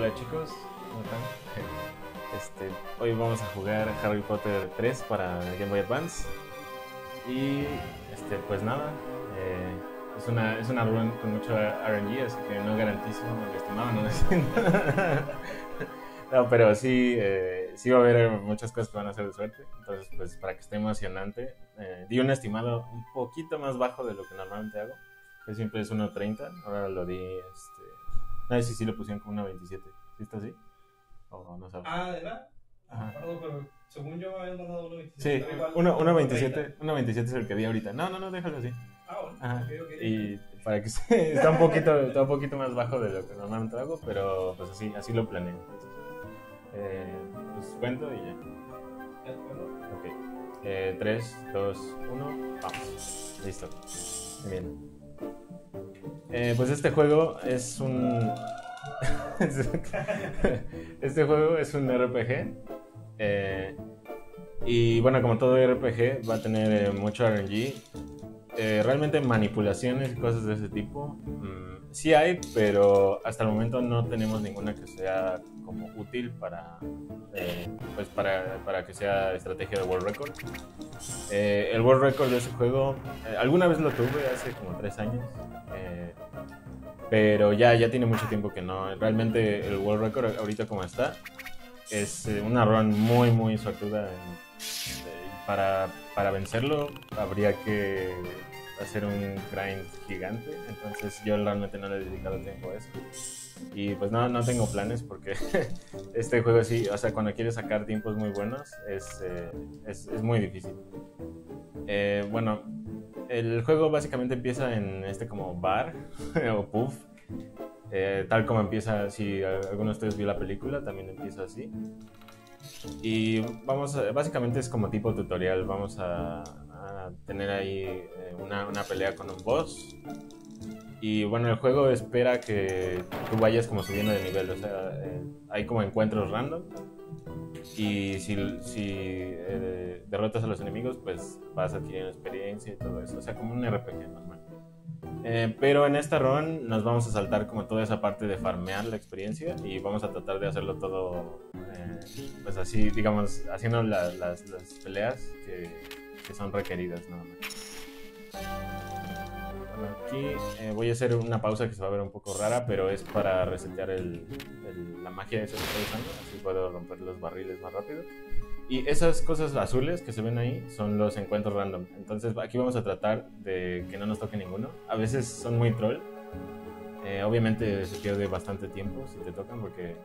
Hola chicos, ¿cómo están? Hoy vamos a jugar Harry Potter 3 para Game Boy Advance. Y pues nada, es una run con mucho RNG, así que no garantizo el estimado, no necesito. No, pero sí, sí va a haber muchas cosas que van a ser de suerte. Entonces, pues para que esté emocionante, di un estimado un poquito más bajo de lo que normalmente hago, que siempre es 1.30. Ahora lo di, no sé si sí lo pusieron como 1.27. ¿Sí está así? ¿O no sabes? Ah, ¿de verdad? No me Ajá. acuerdo, pero según yo me habían mandado 1.27, Sí, pero igual 1.27, 1.30. 1.27 es el que di ahorita. No, no, no, déjalo así. Ah, bueno, Ajá. ok, ok. Y para que está un poquito más bajo de lo que normalmente hago, pero pues así lo planeé. Entonces, pues cuento y ya. ¿De acuerdo? Ok. 3, 2, 1, vamos. Listo. Bien. Pues este juego es un. Este juego es un RPG. eh, y bueno, como todo RPG, va a tener mucho RNG. Realmente manipulaciones y cosas de ese tipo sí hay, pero hasta el momento no tenemos ninguna que sea como útil pues para que sea estrategia de World Record. El World Record de ese juego alguna vez lo tuve hace como 3 años, pero ya tiene mucho tiempo que no. Realmente el World Record ahorita como está es una run muy suertuda. Para vencerlo habría que hacer un grind gigante, entonces yo realmente no le he dedicado tiempo a eso. Y pues no tengo planes porque este juego sí, o sea, cuando quieres sacar tiempos muy buenos es muy difícil. Bueno, el juego básicamente empieza en este como bar o pub, tal como empieza, si alguno de ustedes vio la película, también empieza así. Y básicamente es como tipo tutorial. Vamos a tener ahí una pelea con un boss. Y bueno, el juego espera que tú vayas como subiendo de nivel. O sea, hay como encuentros random. Y si derrotas a los enemigos, pues vas adquiriendo experiencia y todo eso. O sea, como un RPG normal. Pero en esta run nos vamos a saltar como toda esa parte de farmear la experiencia y vamos a tratar de hacerlo todo, pues así, digamos, haciendo las peleas que son requeridas nada más. Bueno, aquí voy a hacer una pausa que se va a ver un poco rara, pero es para resetear la magia esa que estoy usando, así puedo romper los barriles más rápido. Y esas cosas azules que se ven ahí son los encuentros random. Entonces aquí vamos a tratar de que no nos toque ninguno. A veces son muy troll. Obviamente se pierde bastante tiempo si te tocan porque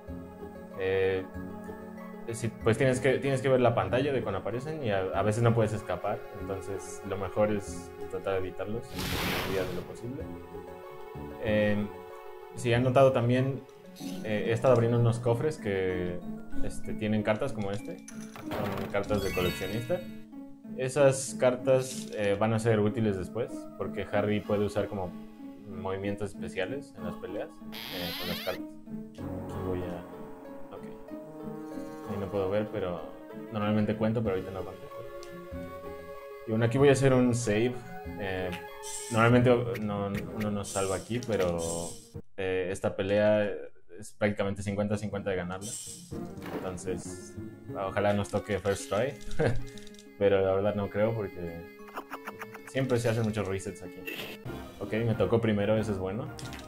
pues tienes que ver la pantalla de cuando aparecen y a veces no puedes escapar. Entonces lo mejor es tratar de evitarlos en la medida de lo posible. Si han notado también, he estado abriendo unos cofres que tienen cartas como son cartas de coleccionista. Esas cartas van a ser útiles después porque Harry puede usar como movimientos especiales en las peleas con las cartas. Aquí voy a... Ok. Ahí no puedo ver, pero normalmente cuento, pero ahorita no cuento. Y bueno, aquí voy a hacer un save. Normalmente uno no salva aquí, pero esta pelea es prácticamente 50-50 de ganarla. Entonces, ojalá nos toque first try. Pero la verdad no creo porque siempre se hacen muchos resets aquí. Ok, me tocó primero, eso es bueno.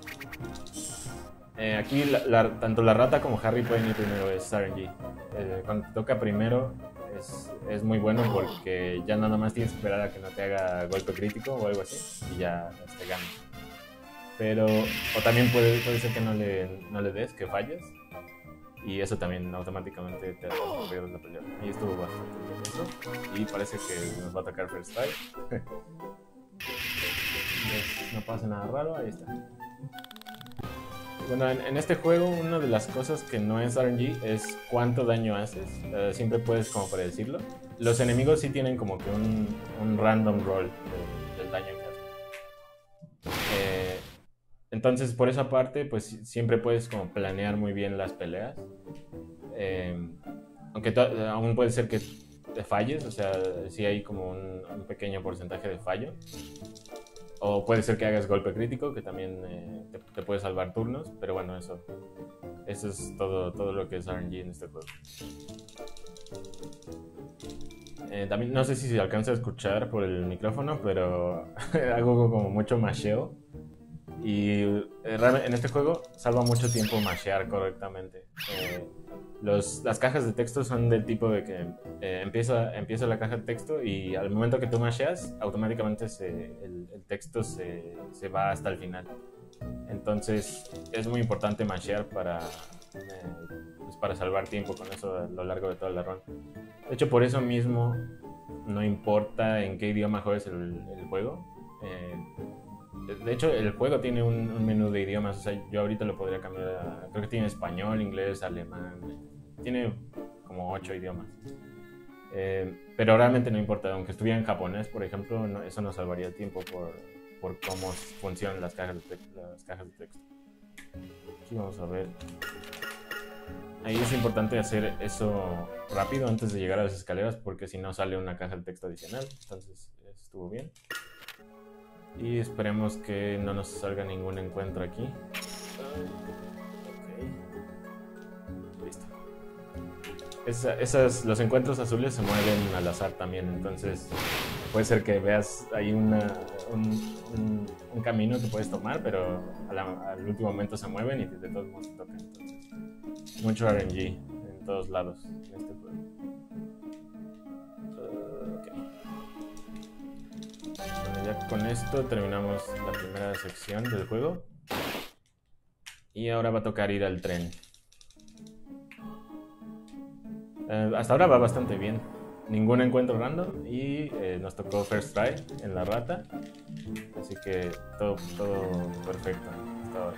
Aquí tanto la rata como Harry pueden ir primero, es RNG. Cuando te toca primero es muy bueno porque ya nada más tienes que esperar a que no te haga golpe crítico o algo así y ya ganas. Pero, o también puede ser que no le des, que falles. Y eso también automáticamente te hace perder la pelea. Y estuvo bastante bien eso. Y parece que nos va a atacar First Strike. No pasa nada raro, ahí está. Bueno, en este juego una de las cosas que no es RNG es cuánto daño haces. Siempre puedes como predecirlo. Los enemigos sí tienen como que un random roll del daño que hacen. Entonces por esa parte pues siempre puedes como planear muy bien las peleas. Aunque aún puede ser que te falles, o sea, sí hay como un pequeño porcentaje de fallo. O puede ser que hagas golpe crítico, que también te puede salvar turnos, pero bueno, eso es todo lo que es RNG en este juego. También no sé si se alcanza a escuchar por el micrófono, pero hago como mucho masheo. Y realmente en este juego salva mucho tiempo mashear correctamente. Las cajas de texto son del tipo de que empieza la caja de texto y al momento que tú masheas, automáticamente el texto se va hasta el final. Entonces es muy importante mashear pues para salvar tiempo con eso a lo largo de toda la run. De hecho, por eso mismo no importa en qué idioma juegues el juego. De hecho, el juego tiene un menú de idiomas. O sea, yo ahorita lo podría cambiar creo que tiene español, inglés, alemán. Tiene como 8 idiomas. Pero realmente no importa. Aunque estuviera en japonés, por ejemplo, eso no salvaría el tiempo por cómo funcionan las cajas de texto. Aquí vamos a ver. Ahí es importante hacer eso rápido antes de llegar a las escaleras, porque si no sale una caja de texto adicional. Entonces estuvo bien. Y esperemos que no nos salga ningún encuentro aquí. Ok. Listo. Los encuentros azules se mueven al azar también, entonces puede ser que veas ahí un camino que puedes tomar, pero al último momento se mueven y de todos modos te tocan. Entonces, mucho RNG en todos lados en este juego. Bueno, ya con esto terminamos la primera sección del juego. Y ahora va a tocar ir al tren. Hasta ahora va bastante bien. Ningún encuentro random y nos tocó first try en la rata. Así que todo perfecto hasta ahora.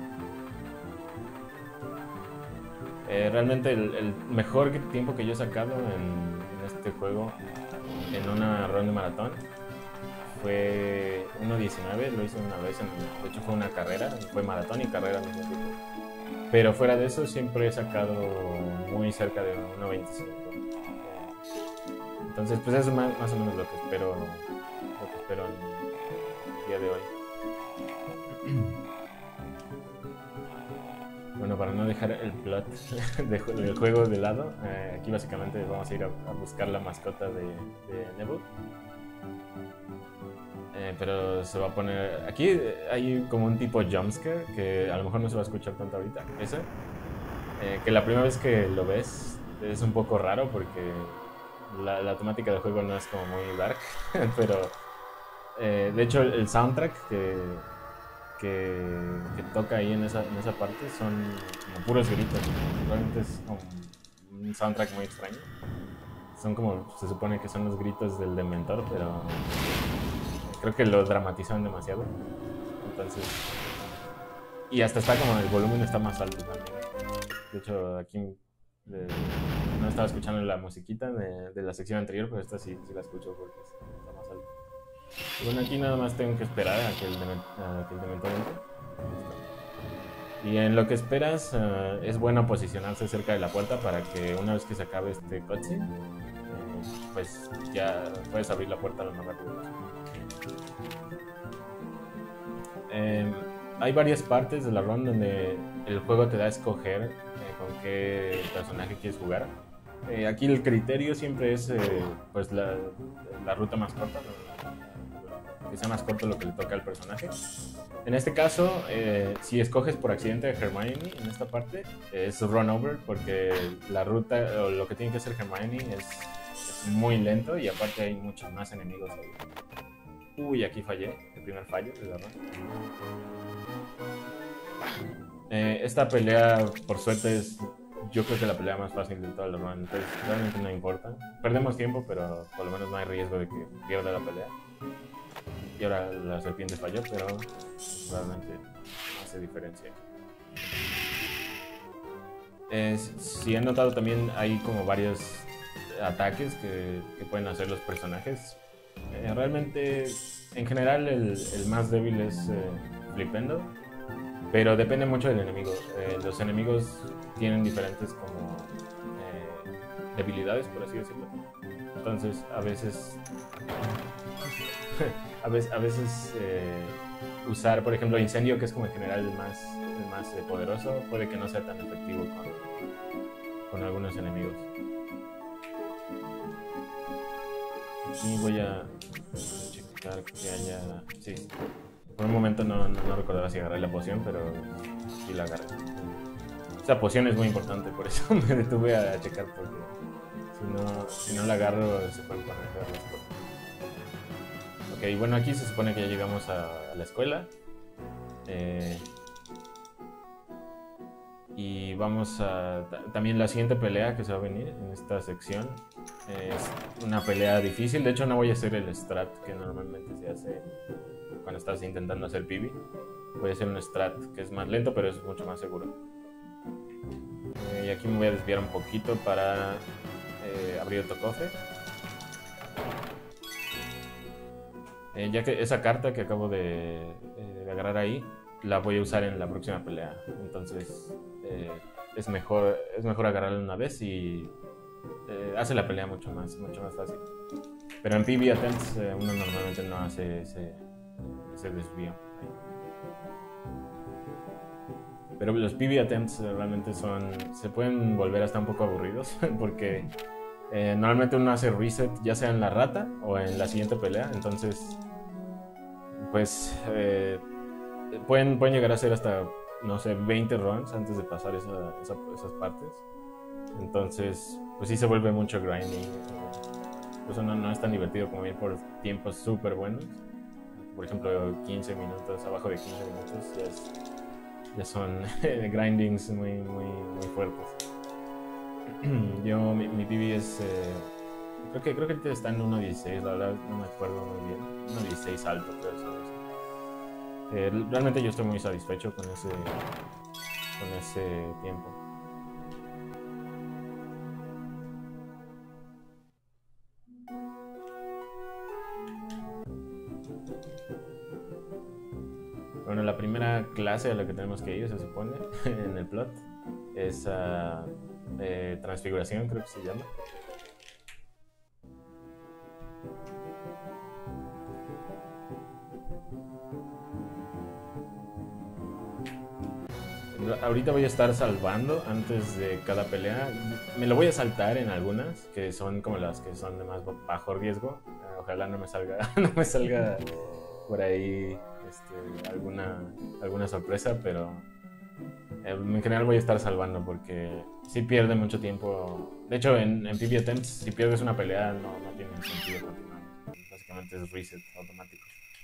Realmente el mejor tiempo que yo he sacado en este juego en una run de maratón fue 1.19, lo hice una vez, de hecho fue una carrera, fue maratón y carrera al mismo tiempo. Pero fuera de eso siempre he sacado muy cerca de 1.25. Entonces pues eso es más o menos lo que espero en el día de hoy. Bueno, para no dejar el plot del juego de lado, aquí básicamente vamos a ir a buscar la mascota de Neville. Pero se va a poner... Aquí hay como un tipo jumpscare que a lo mejor no se va a escuchar tanto ahorita. Ese. Que la primera vez que lo ves es un poco raro porque la temática del juego no es como muy dark. Pero de hecho el soundtrack que toca ahí en esa parte son como puros gritos. Realmente es como un soundtrack muy extraño. Son como... Se supone que son los gritos del Dementor, pero... Creo que lo dramatizaron demasiado. Entonces... Y hasta está como el volumen está más alto también. De hecho, aquí no estaba escuchando la musiquita de la sección anterior, pero esta sí la escucho porque está más alto. Y bueno, aquí nada más tengo que esperar a que el Dementor entre. Y en lo que esperas, es bueno posicionarse cerca de la puerta para que una vez que se acabe este cutscene, pues ya puedes abrir la puerta lo más rápido posible. Hay varias partes de la run donde el juego te da a escoger con qué personaje quieres jugar. Aquí el criterio siempre es pues la ruta más corta, que sea más corto lo que le toca al personaje. En este caso, si escoges por accidente a Hermione en esta parte, es run over, porque la ruta o lo que tiene que hacer Hermione es muy lento y aparte hay muchos más enemigos ahí. Uy, aquí fallé, el primer fallo de la run. Esta pelea, por suerte, es yo creo que la pelea más fácil de toda la run, entonces realmente no importa. Perdemos tiempo, pero por lo menos no hay riesgo de que pierda la pelea. Y ahora la serpiente falló, pero realmente no hace diferencia. Si han notado también hay como varios ataques que pueden hacer los personajes. Realmente, en general, el más débil es Flipendo, pero depende mucho del enemigo. Los enemigos tienen diferentes como debilidades, por así decirlo. Entonces, a veces a veces usar, por ejemplo, incendio, que es como en general el más poderoso, puede que no sea tan efectivo con algunos enemigos. Y voy a checar que haya... Sí, por un momento no recordaba si agarré la poción, pero sí la agarré. Esa poción es muy importante, por eso me detuve a checar, porque si no la agarro se pueden poner feas las cosas. Ok, bueno, aquí se supone que ya llegamos a la escuela. Y vamos a... También la siguiente pelea que se va a venir en esta sección es una pelea difícil. De hecho, no voy a hacer el strat que normalmente se hace cuando estás intentando hacer PB. Voy a hacer un strat que es más lento, pero es mucho más seguro. Y aquí me voy a desviar un poquito para abrir otro cofre. Ya que esa carta que acabo de agarrar ahí, la voy a usar en la próxima pelea. Entonces es mejor agarrarla una vez y hace la pelea mucho más fácil. Pero en PB Attempts uno normalmente no hace ese desvío. Pero los PB Attempts realmente se pueden volver hasta un poco aburridos porque normalmente uno hace reset ya sea en la rata o en la siguiente pelea. Entonces pues pueden llegar a ser hasta, no sé, 20 runs antes de pasar esas partes. Entonces pues sí se vuelve mucho grinding. Pues no es tan divertido como ir por tiempos súper buenos. Por ejemplo, 15 minutos, abajo de 15 minutos ya son grindings muy fuertes. Mi PB es... creo que ahorita está en 1.16, la verdad no me acuerdo muy bien. 1.16 alto, creo. Realmente yo estoy muy satisfecho con ese tiempo. Bueno, la primera clase a la que tenemos que ir, se supone, en el plot, es transfiguración, creo que se llama. Ahorita voy a estar salvando antes de cada pelea. Me lo voy a saltar en algunas, que son como las que son de más bajo riesgo. Ojalá no me salga por ahí alguna sorpresa, pero en general voy a estar salvando porque sí pierde mucho tiempo. De hecho, en PB Attempts, si pierdes una pelea, no tiene sentido continuar. Básicamente es reset automático.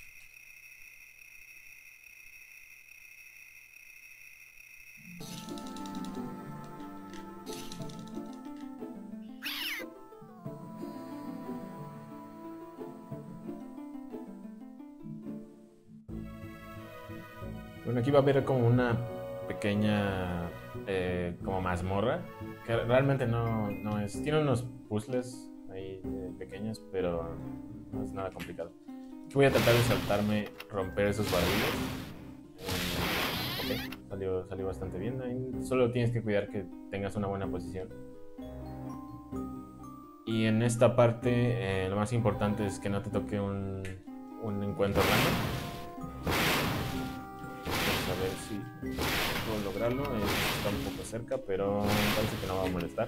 Bueno, aquí va a haber como una pequeña como mazmorra, que realmente no es... Tiene unos puzzles ahí pequeños, pero no es nada complicado. Aquí voy a tratar de saltarme, romper esos barriles. Ok, salió bastante bien. Ahí solo tienes que cuidar que tengas una buena posición. Y en esta parte lo más importante es que no te toque un encuentro random. A ver si puedo lograrlo. Está un poco cerca, pero parece que no va a molestar.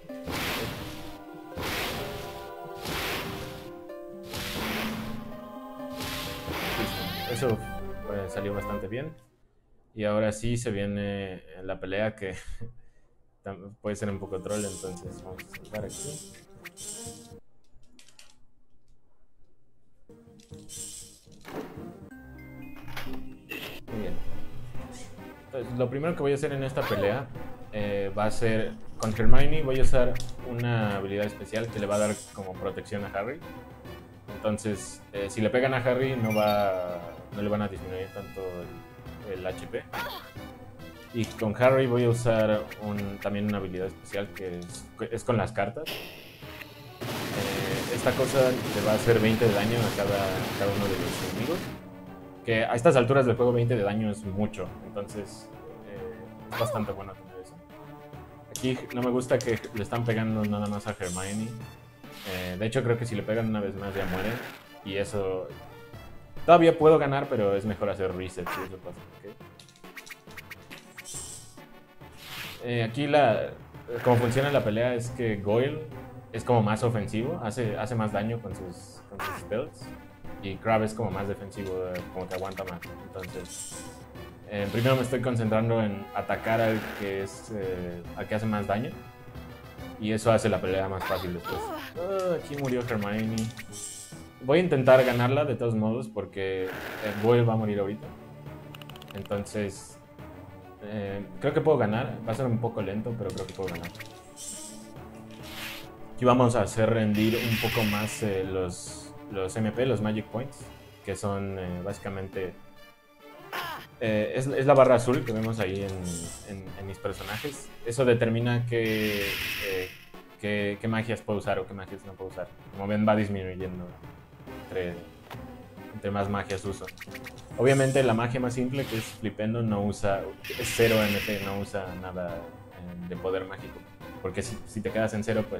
Listo. Eso salió bastante bien. Y ahora sí se viene la pelea que puede ser un poco troll, entonces vamos a saltar aquí. Muy bien. Entonces, lo primero que voy a hacer en esta pelea va a ser con Hermione. Voy a usar una habilidad especial que le va a dar como protección a Harry. Entonces, si le pegan a Harry no le van a disminuir tanto el HP. Y con Harry voy a usar también una habilidad especial que es con las cartas. Esta cosa le va a hacer 20 de daño a cada uno de los enemigos. Que a estas alturas del juego 20 de daño es mucho, entonces es bastante bueno tener eso. Aquí no me gusta que le están pegando nada más a Hermione, De hecho, creo que si le pegan una vez más ya muere. Y eso... Todavía puedo ganar, pero es mejor hacer reset si eso pasa. ¿Okay? Aquí como funciona la pelea es que Goyle es como más ofensivo, hace más daño con sus spells. Y Crab es como más defensivo, como que aguanta más. Entonces, primero me estoy concentrando en atacar al que hace más daño. Y eso hace la pelea más fácil después. Aquí murió Hermione. Voy a intentar ganarla de todos modos porque Goyle va a morir ahorita. Entonces, creo que puedo ganar. Va a ser un poco lento, pero creo que puedo ganar. Aquí vamos a hacer rendir un poco más los MP, los Magic Points, que son básicamente... es la barra azul que vemos ahí en mis personajes. Eso determina qué magias puedo usar o qué magias no puedo usar. Como ven, va disminuyendo entre más magias uso. Obviamente la magia más simple, que es Flipendo, es 0 MP, no usa nada de poder mágico. Porque si te quedas en 0, pues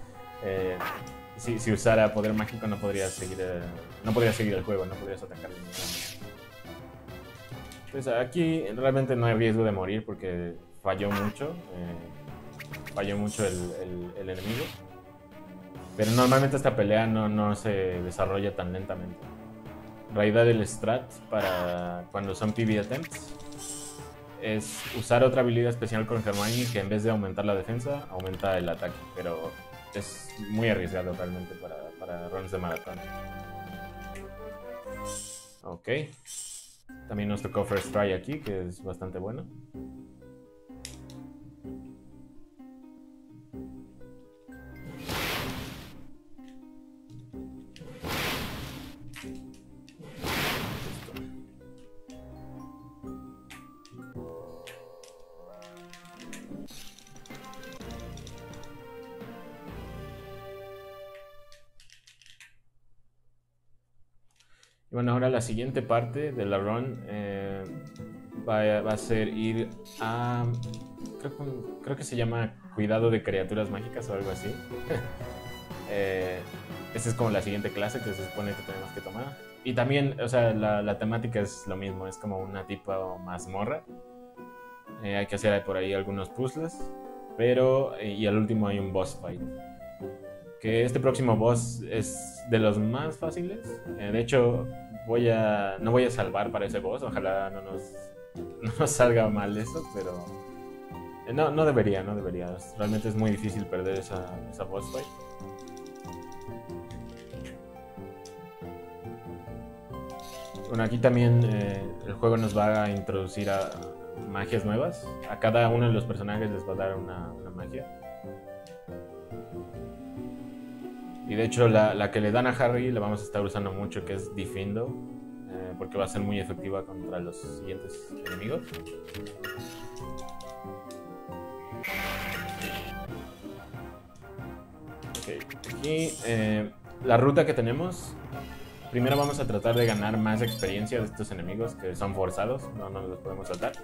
si usara poder mágico no podrías seguir el juego, no podrías atacarle. Pues aquí realmente no hay riesgo de morir porque falló mucho el enemigo. Pero normalmente esta pelea no se desarrolla tan lentamente. En realidad el strat para cuando son PB attempts es usar otra habilidad especial con Hermione que en vez de aumentar la defensa, aumenta el ataque. Pero es muy arriesgado realmente para runs de maratón. Ok. También nos tocó First Try aquí, que es bastante bueno. Y bueno, ahora la siguiente parte de la run va a ser ir a... Creo que se llama Cuidado de Criaturas Mágicas o algo así. Esta es como la siguiente clase que se supone que tenemos que tomar. Y también, o sea, la temática es lo mismo, es como una tipo mazmorra. Hay que hacer por ahí algunos puzzles, pero... y al último hay un boss fight. Que este próximo boss es de los más fáciles. De hecho, no voy a salvar para ese boss. Ojalá no nos salga mal eso, pero... No debería. Realmente es muy difícil perder esa boss fight. Bueno, aquí también el juego nos va a introducir a magias nuevas. A cada uno de los personajes les va a dar una magia. Y de hecho la que le dan a Harry la vamos a estar usando mucho, que es Diffindo, porque va a ser muy efectiva contra los siguientes enemigos. Okay. Aquí la ruta que tenemos, primero vamos a tratar de ganar más experiencia de estos enemigos que son forzados, no los podemos saltar.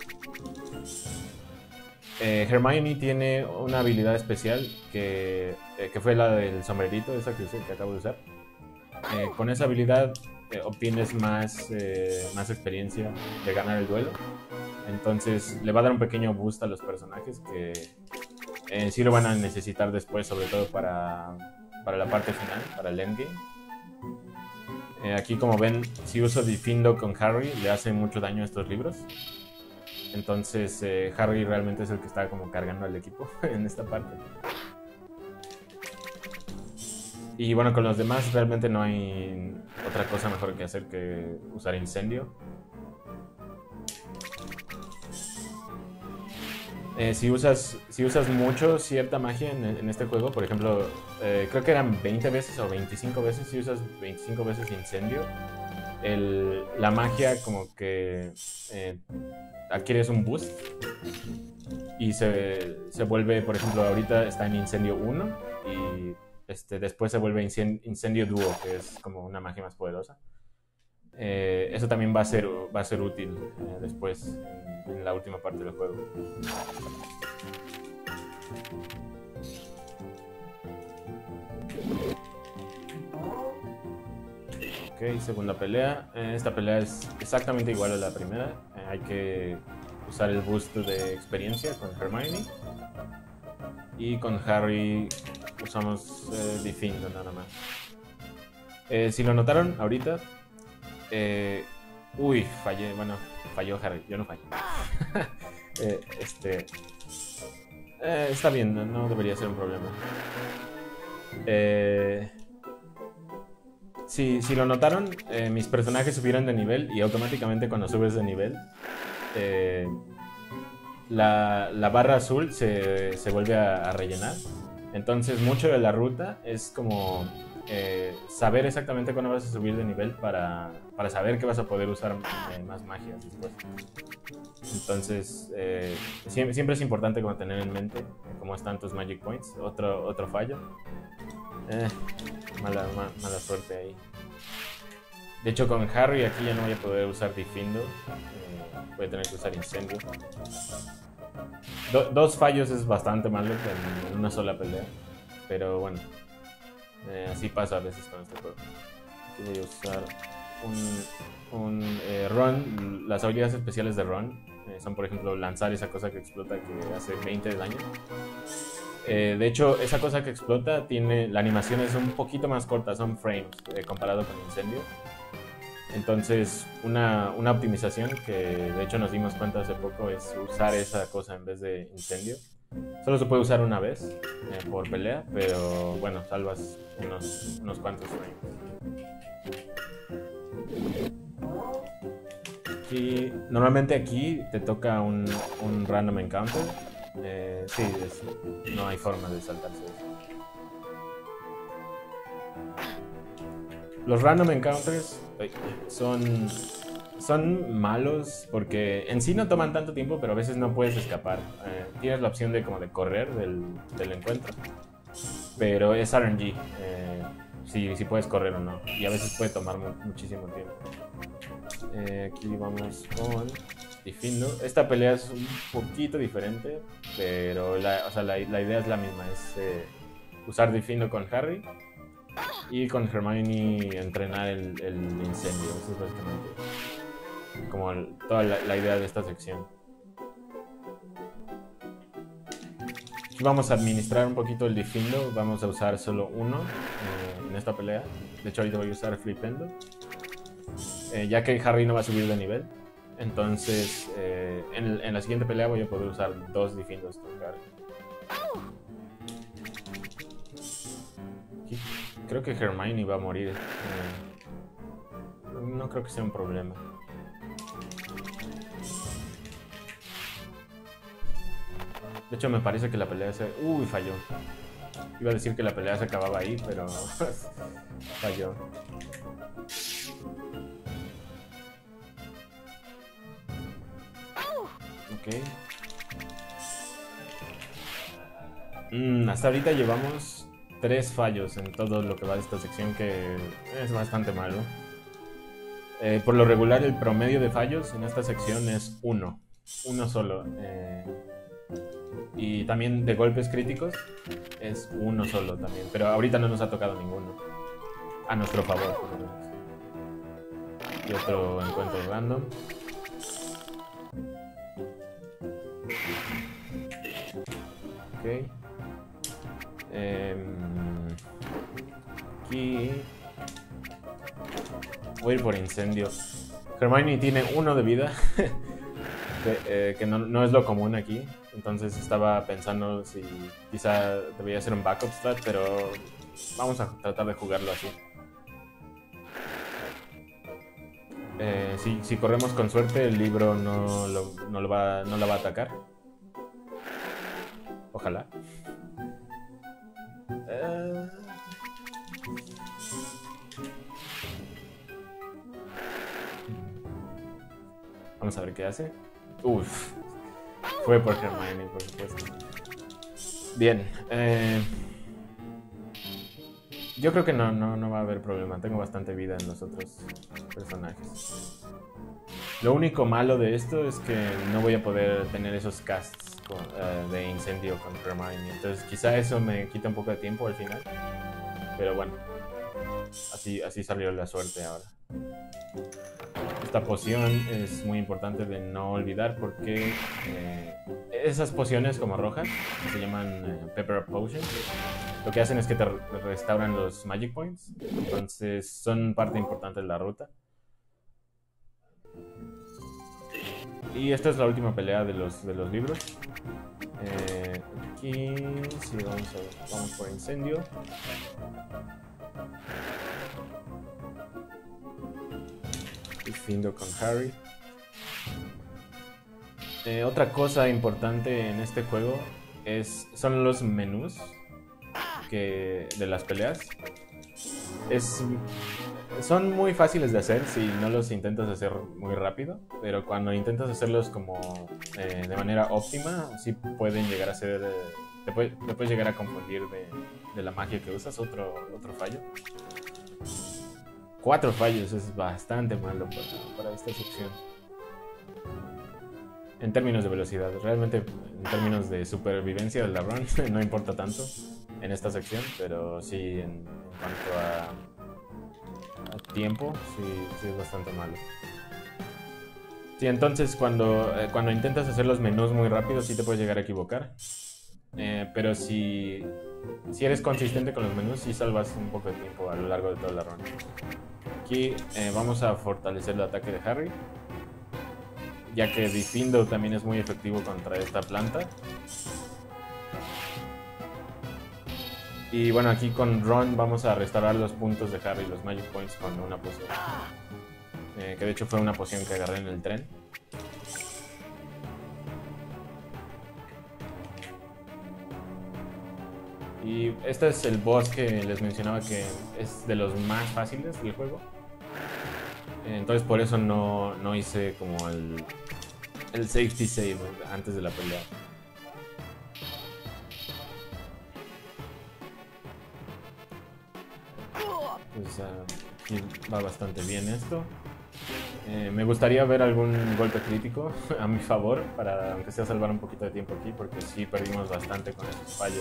Hermione tiene una habilidad especial que fue la del sombrerito, esa que acabo de usar. Con esa habilidad obtienes más experiencia de ganar el duelo. Entonces le va a dar un pequeño boost a los personajes que sí lo van a necesitar después, sobre todo para la parte final, para el endgame. Aquí, como ven, si uso Diffindo con Harry, le hace mucho daño a estos libros. Entonces Harry realmente es el que está como cargando al equipo en esta parte. Y bueno, con los demás realmente no hay otra cosa mejor que hacer que usar incendio. Si usas mucho cierta magia en este juego, por ejemplo, creo que eran 20 veces o 25 veces, si usas 25 veces incendio, la magia como que adquieres un boost y se vuelve, por ejemplo, ahorita está en incendio 1 y después se vuelve incendio dúo, que es como una magia más poderosa. Eso también va a ser útil después en la última parte del juego. Ok, segunda pelea. Esta pelea es exactamente igual a la primera. Hay que usar el boost de experiencia con Hermione. Y con Harry usamos Defindo nada más. Si lo notaron ahorita... uy, fallé. Bueno, falló Harry. Yo no fallé. Está bien, no debería ser un problema. Si lo notaron, mis personajes subieron de nivel y automáticamente cuando subes de nivel, la barra azul se vuelve a rellenar. Entonces mucho de la ruta es como saber exactamente cuándo vas a subir de nivel para saber que vas a poder usar más magias después. Entonces siempre es importante como tener en mente cómo están tus Magic Points. Otro fallo. Mala suerte ahí. De hecho con Harry aquí ya no voy a poder usar Defindo. Voy a tener que usar Incendio. Dos fallos es bastante malo en una sola pelea. Pero bueno, así pasa a veces con este juego. Aquí voy a usar un Ron. Las habilidades especiales de Ron son, por ejemplo, lanzar esa cosa que explota que hace 20 de daño. De hecho, esa cosa que explota la animación es un poquito más corta, son frames comparado con Incendio. Entonces, una optimización que de hecho nos dimos cuenta hace poco es usar esa cosa en vez de Incendio. Solo se puede usar una vez por pelea, pero bueno, salvas unos cuantos frames. Normalmente aquí te toca un random encounter. Sí, no hay forma de saltarse eso. Los random encounters son malos porque en sí no toman tanto tiempo, pero a veces no puedes escapar. Tienes la opción de correr del encuentro, pero es RNG, si puedes correr o no, y a veces puede tomar muchísimo tiempo. Aquí vamos con Defindo. Esta pelea es un poquito diferente, pero la idea es la misma, es usar Defindo con Harry y con Hermione entrenar el incendio. Eso es básicamente como toda la idea de esta sección. Aquí vamos a administrar un poquito el Defindo. Vamos a usar solo uno en esta pelea. De hecho ahorita voy a usar Flipendo, ya que Harry no va a subir de nivel. Entonces en la siguiente pelea voy a poder usar 2 Defindos con Harry. Aquí creo que Hermione va a morir. No creo que sea un problema. De hecho me parece que la pelea se... Uy, falló. Iba a decir que la pelea se acababa ahí, pero falló. Ok. Hasta ahorita llevamos 3 fallos en todo lo que va de esta sección, que es bastante malo. Por lo regular el promedio de fallos en esta sección es 1 solo. Y también de golpes críticos es 1 solo también, pero ahorita no nos ha tocado ninguno. A nuestro favor, por lo menos. Y otro encuentro random. Ok. Aquí voy a ir por incendio. Hermione tiene 1 de vida. que no es lo común aquí. Entonces estaba pensando si quizá debería ser un backup stat, pero vamos a tratar de jugarlo así. Si corremos con suerte, el libro no la va a atacar. Ojalá. Vamos a ver qué hace. Uff. Fue por Hermione, por supuesto. Bien. Yo creo que no va a haber problema. Tengo bastante vida en los otros personajes. Lo único malo de esto es que no voy a poder tener esos casts de incendio con Hermione. Entonces quizá eso me quita un poco de tiempo al final. Pero bueno. así salió la suerte ahora. Esta poción es muy importante de no olvidar porque esas pociones como rojas, que se llaman Pepper Potion, lo que hacen es que te restauran los Magic Points. Entonces son parte importante de la ruta. Y esta es la última pelea de los libros. Aquí sí, vamos por incendio. Findo con Harry. Otra cosa importante en este juego son los menús de las peleas. Son muy fáciles de hacer si no los intentas hacer muy rápido, pero cuando intentas hacerlos como de manera óptima, sí pueden llegar a ser... te puedes llegar a confundir de la magia que usas. Otro fallo. 4 fallos es bastante malo para esta sección. En términos de velocidad, realmente en términos de supervivencia de la run no importa tanto en esta sección, pero sí en cuanto a tiempo, sí es bastante malo. Sí, entonces cuando intentas hacer los menús muy rápido sí te puedes llegar a equivocar, pero si eres consistente con los menús sí salvas un poco de tiempo a lo largo de toda la run. Aquí vamos a fortalecer el ataque de Harry, ya que Diffindo también es muy efectivo contra esta planta. Y bueno, aquí con Ron vamos a restaurar los puntos de Harry, los Magic Points, con una poción. Que de hecho fue una poción que agarré en el tren. Y este es el boss que les mencionaba que es de los más fáciles del juego. Entonces por eso no hice como el safety save antes de la pelea. Pues aquí va bastante bien esto. Me gustaría ver algún golpe crítico a mi favor para aunque sea salvar un poquito de tiempo aquí, porque sí perdimos bastante con esos fallos.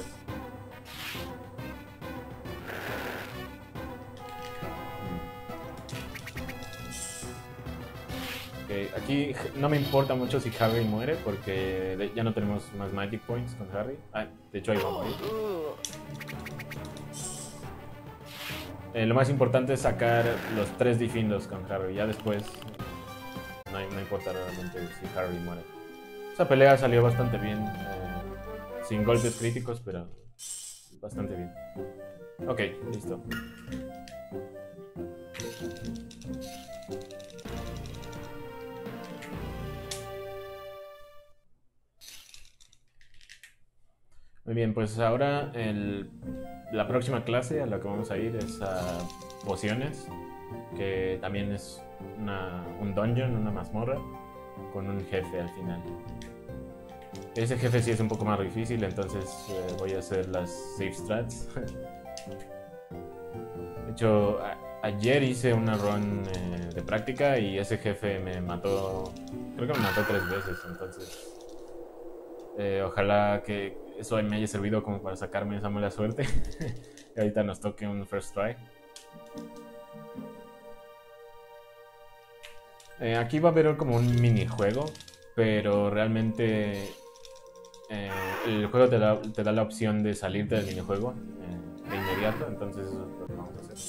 Okay, aquí no me importa mucho si Harry muere porque ya no tenemos más Magic Points con Harry. De hecho ahí va a morir. Lo más importante es sacar los 3 Diffindos con Harry. Ya después no importa realmente si Harry muere. Esa pelea salió bastante bien. Sin golpes críticos, pero bastante bien. Ok, listo. Muy bien, pues ahora la próxima clase a la que vamos a ir es a pociones, que también es un dungeon, una mazmorra, con un jefe al final. Ese jefe sí es un poco más difícil, entonces voy a hacer las safe strats. De hecho, ayer hice una run de práctica y ese jefe me mató, creo que me mató 3 veces, entonces ojalá que eso me haya servido como para sacarme esa mala suerte. Y ahorita nos toque un first try. Aquí va a haber como un minijuego, pero realmente el juego te da la opción de salirte del minijuego de inmediato, entonces eso es lo que vamos a hacer.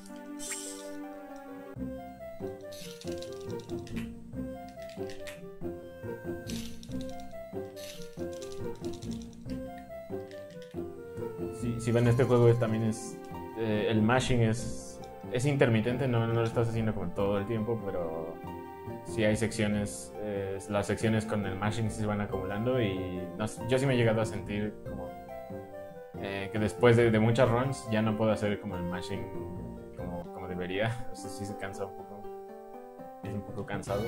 Si ven, este juego también es... el mashing es intermitente, no lo estás haciendo como todo el tiempo, pero sí hay secciones, las secciones con el mashing se van acumulando y yo sí me he llegado a sentir como que después de muchas runs ya no puedo hacer como el mashing como debería. O sea, sí se cansa un poco, es un poco cansado.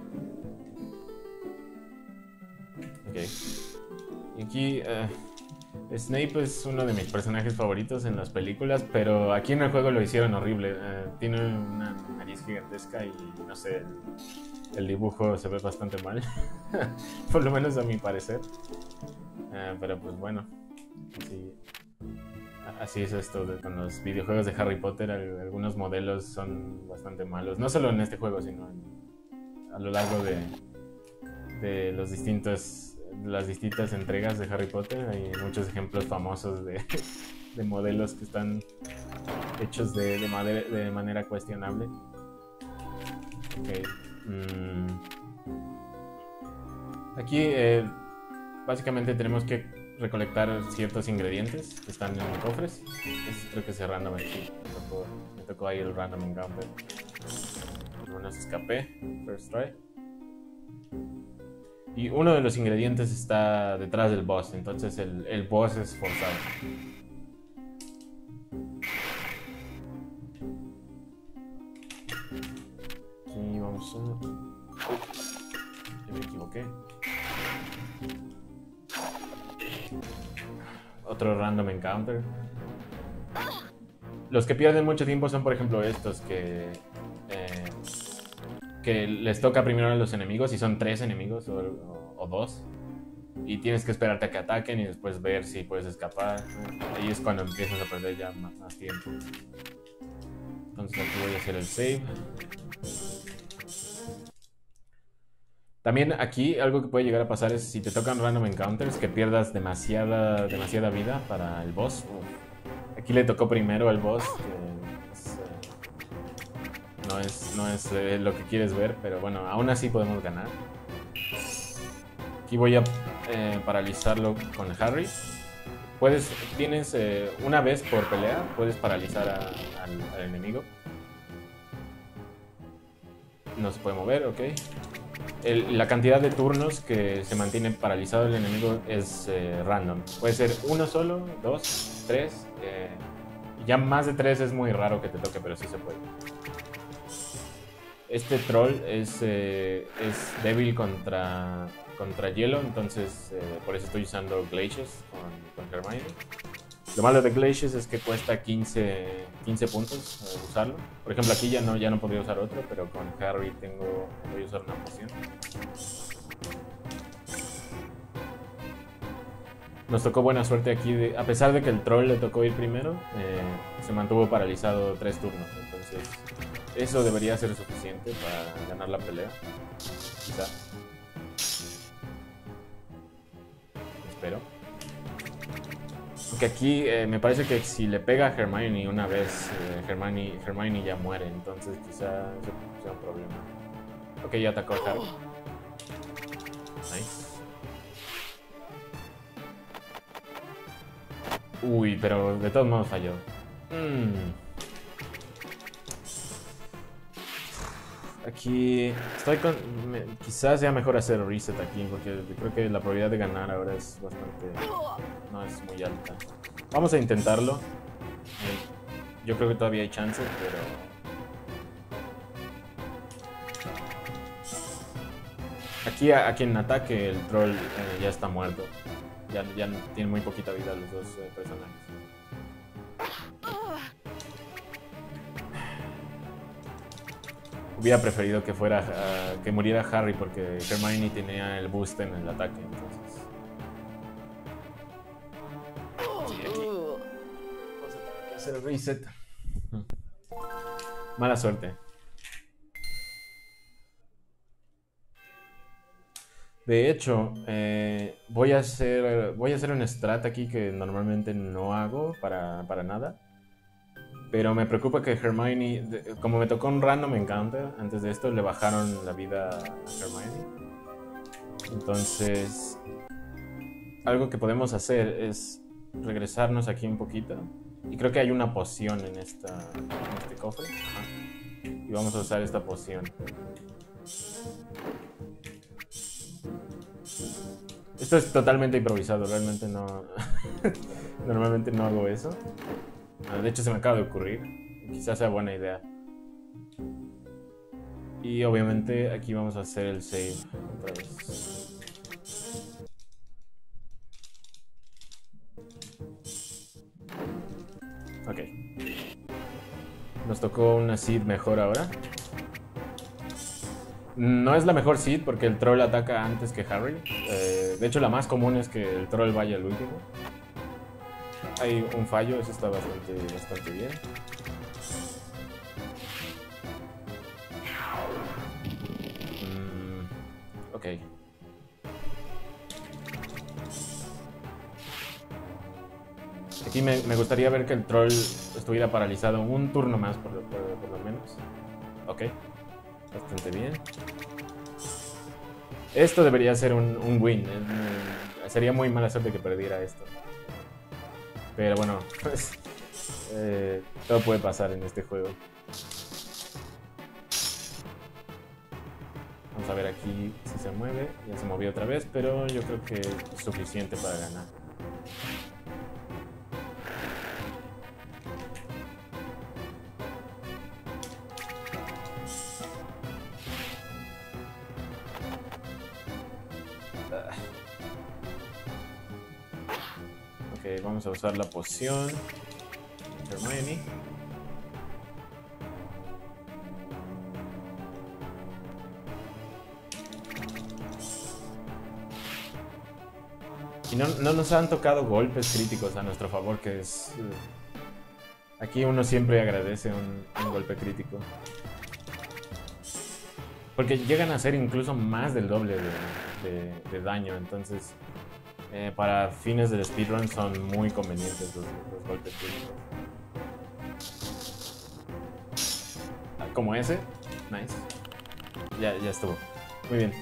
Ok. Y aquí Snape es uno de mis personajes favoritos en las películas, pero aquí en el juego lo hicieron horrible. Tiene una nariz gigantesca y no sé, el dibujo se ve bastante mal, por lo menos a mi parecer. Pero pues bueno, así es esto con los videojuegos de Harry Potter. Algunos modelos son bastante malos, no solo en este juego, sino a lo largo de las distintas entregas de Harry Potter. Hay muchos ejemplos famosos de modelos que están hechos de manera cuestionable. Okay. Aquí básicamente tenemos que recolectar ciertos ingredientes que están en los cofres. Creo que es random aquí. Me tocó ahí el random encounter. Por lo menos escapé. First try. Y uno de los ingredientes está detrás del boss, entonces el boss es forzado. Aquí vamos a... Ya me equivoqué. Otro random encounter. Los que pierden mucho tiempo son, por ejemplo, estos que les toca primero a los enemigos, y son 3 enemigos o 2, y tienes que esperarte a que ataquen y después ver si puedes escapar. Ahí es cuando empiezas a perder ya más tiempo. Entonces aquí voy a hacer el save. También aquí algo que puede llegar a pasar es si te tocan random encounters que pierdas demasiada vida para el boss. Aquí le tocó primero al boss, que no es lo que quieres ver, pero bueno, aún así podemos ganar. Aquí voy a paralizarlo con Harry. Tienes una vez por pelea, puedes paralizar al enemigo. No se puede mover, ok. La cantidad de turnos que se mantiene paralizado el enemigo es random. Puede ser uno solo, 2, 3. Ya más de 3 es muy raro que te toque, pero sí se puede. Este troll es débil contra hielo, entonces por eso estoy usando Glacius con Hermione. Lo malo de Glacius es que cuesta 15 puntos usarlo. Por ejemplo, aquí ya no podría usar otro, pero con Harry voy a usar una poción. Nos tocó buena suerte aquí, a pesar de que el troll le tocó ir primero, se mantuvo paralizado 3 turnos. Entonces, eso debería ser suficiente para ganar la pelea. Quizá. Espero. Porque aquí me parece que si le pega a Hermione una vez, Hermione ya muere, entonces quizá sea un problema. Ok, ya atacó a Harry. Nice. Uy, pero de todos modos falló. Aquí estoy con... Quizás sea mejor hacer reset aquí, porque creo que la probabilidad de ganar ahora es bastante... No es muy alta. Vamos a intentarlo. Yo creo que todavía hay chance, pero... Aquí en ataque el troll ya está muerto. Ya tiene muy poquita vida los dos personajes. Hubiera preferido que que muriera Harry, porque Hermione tenía el boost en el ataque, entonces. Sí, aquí. Vamos a tener que hacer el reset. Mala suerte. De hecho, voy a hacer un strat aquí que normalmente no hago para nada. Pero me preocupa que Hermione, como me tocó un random encounter antes de esto, le bajaron la vida a Hermione. Entonces, algo que podemos hacer es regresarnos aquí un poquito. Y creo que hay una poción en este cofre. Ajá. Y vamos a usar esta poción. Esto es totalmente improvisado, realmente no... Normalmente no hago eso. De hecho se me acaba de ocurrir. Quizás sea buena idea. Y obviamente aquí vamos a hacer el save otra vez. Ok. Nos tocó una seed mejor ahora. No es la mejor seed porque el troll ataca antes que Harry. De hecho, la más común es que el troll vaya al último. Hay un fallo, eso está bastante bien. Ok. Aquí me gustaría ver que el troll estuviera paralizado un turno más, por lo menos. Ok. Bastante bien. Esto debería ser un win. Sería muy mala suerte que perdiera esto. Pero bueno, pues, todo puede pasar en este juego. Vamos a ver aquí si se mueve. Ya se movió otra vez, pero yo creo que es suficiente para ganar. Ok, vamos a usar la poción. Hermione. Y no nos han tocado golpes críticos a nuestro favor, que es... Aquí uno siempre agradece un golpe crítico. Porque llegan a ser incluso más del doble de daño, entonces... para fines del speedrun son muy convenientes los golpes críticos. Como ese. Nice. Ya estuvo. Muy bien.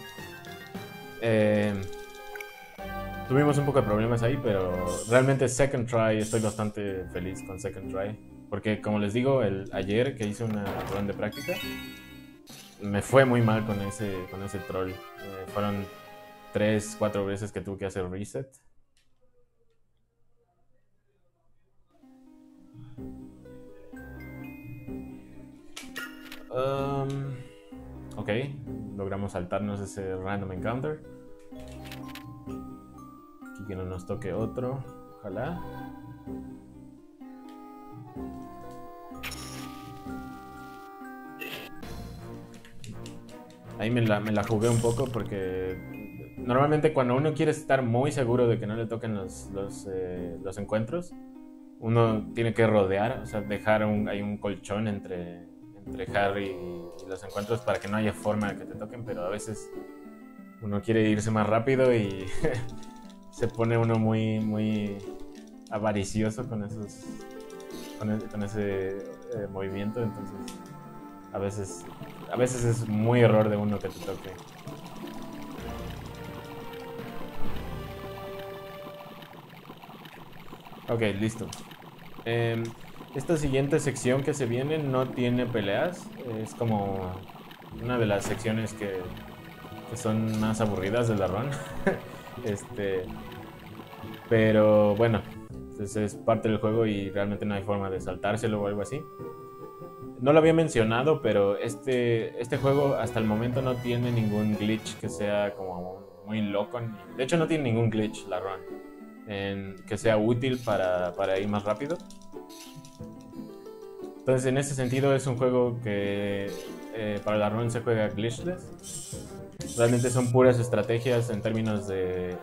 Tuvimos un poco de problemas ahí, pero realmente Second Try, estoy bastante feliz con Second Try. Porque como les digo, ayer que hice una run de práctica, me fue muy mal con ese troll. Fueron 3-4 veces que tuve que hacer reset. Ok, logramos saltarnos ese random encounter. Aquí que no nos toque otro, ojalá. Ahí me la jugué un poco porque normalmente cuando uno quiere estar muy seguro de que no le toquen los encuentros, uno tiene que rodear, o sea, dejar hay un colchón entre Harry y los encuentros para que no haya forma de que te toquen, pero a veces uno quiere irse más rápido y se pone uno muy avaricioso con ese movimiento, entonces a veces es muy error de uno que te toque. Ok, listo. Esta siguiente sección que se viene no tiene peleas. Es como una de las secciones que son más aburridas de la run. Pero bueno, es parte del juego y realmente no hay forma de saltárselo o algo así. No lo había mencionado, pero este juego hasta el momento no tiene ningún glitch que sea como muy loco. De hecho no tiene ningún glitch la run que sea útil para ir más rápido. Entonces en ese sentido es un juego que para la run se juega glitchless. Realmente son puras estrategias en términos de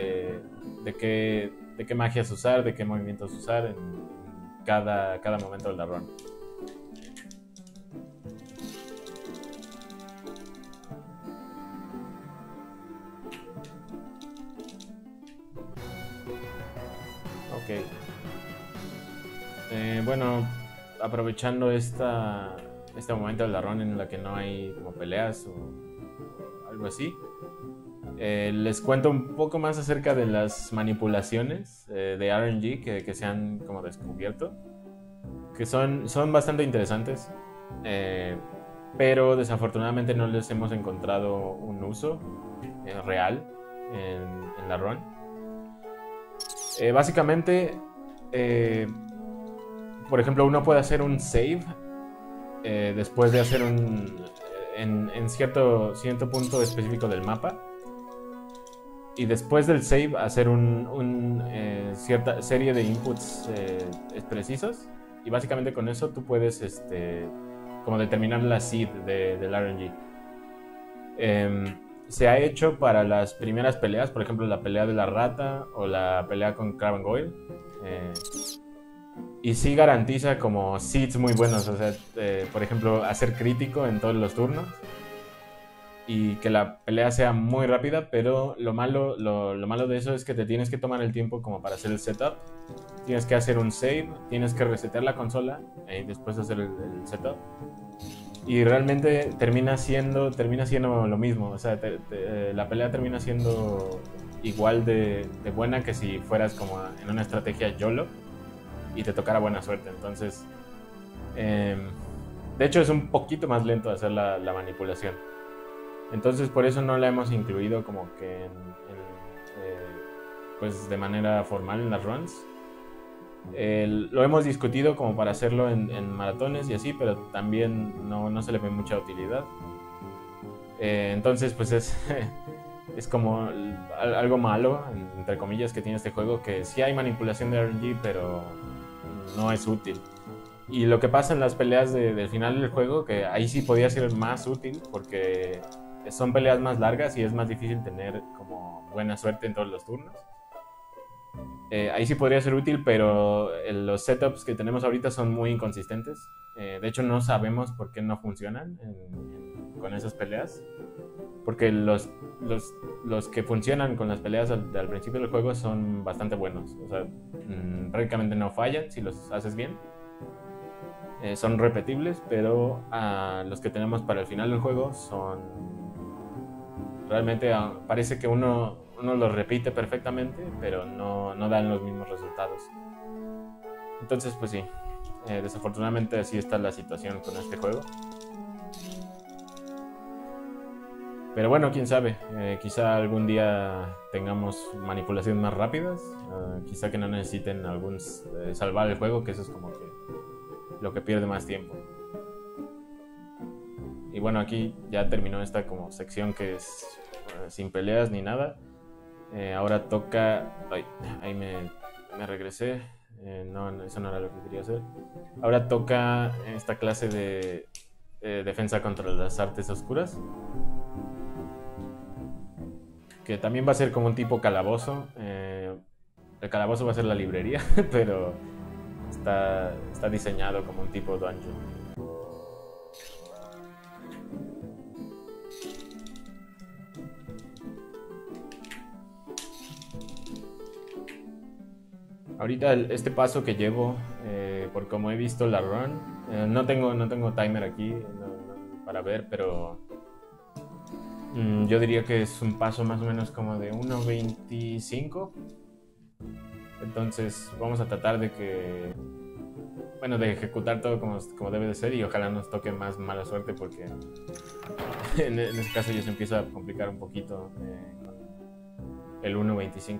qué magias usar, de qué movimientos usar en cada momento de la run. Ok. Bueno, aprovechando este momento de la run en la que no hay como peleas o algo así, les cuento un poco más acerca de las manipulaciones de RNG que se han como descubierto, que son bastante interesantes, pero desafortunadamente no les hemos encontrado un uso real en la run. Básicamente, por ejemplo, uno puede hacer un save después de hacer en cierto punto específico del mapa, y después del save hacer cierta serie de inputs precisos y básicamente con eso tú puedes como determinar la seed del RNG. Se ha hecho para las primeras peleas, por ejemplo la pelea de la rata o la pelea con Crab Goyle, y sí garantiza como seeds muy buenos, o sea, por ejemplo hacer crítico en todos los turnos y que la pelea sea muy rápida, pero lo malo de eso es que te tienes que tomar el tiempo como para hacer el setup. Tienes que hacer un save, tienes que resetear la consola y después hacer el setup. Y realmente termina siendo lo mismo. O sea, la pelea termina siendo igual de buena que si fueras como en una estrategia YOLO y te tocara buena suerte. Entonces, de hecho es un poquito más lento hacer la manipulación. Entonces por eso no la hemos incluido como que pues de manera formal en las runs. Lo hemos discutido como para hacerlo en maratones y así, pero también no se le ve mucha utilidad. Entonces pues es como algo malo, entre comillas, que tiene este juego, que sí hay manipulación de RNG, pero no es útil. Y lo que pasa en las peleas del final del juego, que ahí sí podría ser más útil, porque son peleas más largas y es más difícil tener como buena suerte en todos los turnos. Ahí sí podría ser útil, pero los setups que tenemos ahorita son muy inconsistentes. De hecho no sabemos por qué no funcionan con esas peleas, porque los que funcionan con las peleas al principio del juego son bastante buenos. O sea, prácticamente no fallan si los haces bien. Son repetibles, pero los que tenemos para el final del juego son... Realmente parece que uno los repite perfectamente, pero no dan los mismos resultados. Entonces, pues sí, desafortunadamente así está la situación con este juego. Pero bueno, quién sabe, quizá algún día tengamos manipulaciones más rápidas, quizá que no necesiten salvar el juego, que eso es como que lo que pierde más tiempo. Y bueno, aquí ya terminó esta como sección que es sin peleas ni nada. Ahora toca... ahí me regresé. No, eso no era lo que quería hacer. Ahora toca esta clase de defensa contra las artes oscuras, que también va a ser como un tipo calabozo. El calabozo va a ser la librería, pero está diseñado como un tipo dungeon. Ahorita este paso que llevo, por como he visto la run, no tengo timer aquí para ver, pero yo diría que es un paso más o menos como de 1.25. Entonces vamos a tratar de ejecutar todo como debe de ser, y ojalá nos toque más mala suerte, porque en este caso ya se empieza a complicar un poquito con el 1.25.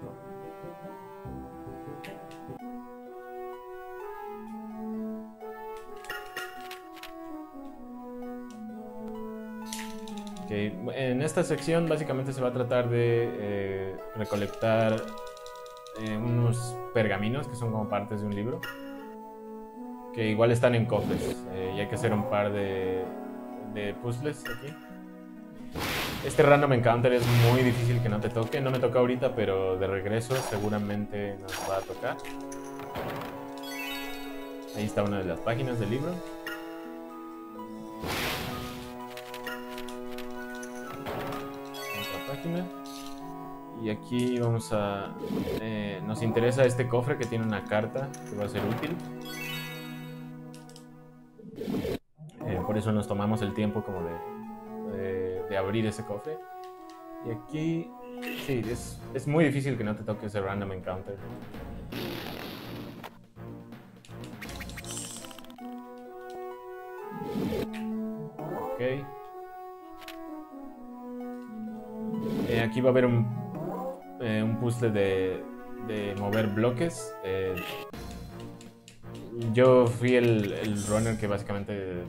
En esta sección básicamente se va a tratar de recolectar unos pergaminos que son como partes de un libro, que igual están en cofres, y hay que hacer un par de puzzles aquí. Este random encounter es muy difícil que no te toque. No me toca ahorita, pero de regreso seguramente nos va a tocar. Ahí está una de las páginas del libro. Y aquí vamos a... nos interesa este cofre que tiene una carta que va a ser útil. Por eso nos tomamos el tiempo como de abrir ese cofre. Y aquí... sí, es muy difícil que no te toque ese random encounter. Ok. Aquí va a haber un puzzle de mover bloques. Yo fui el runner que básicamente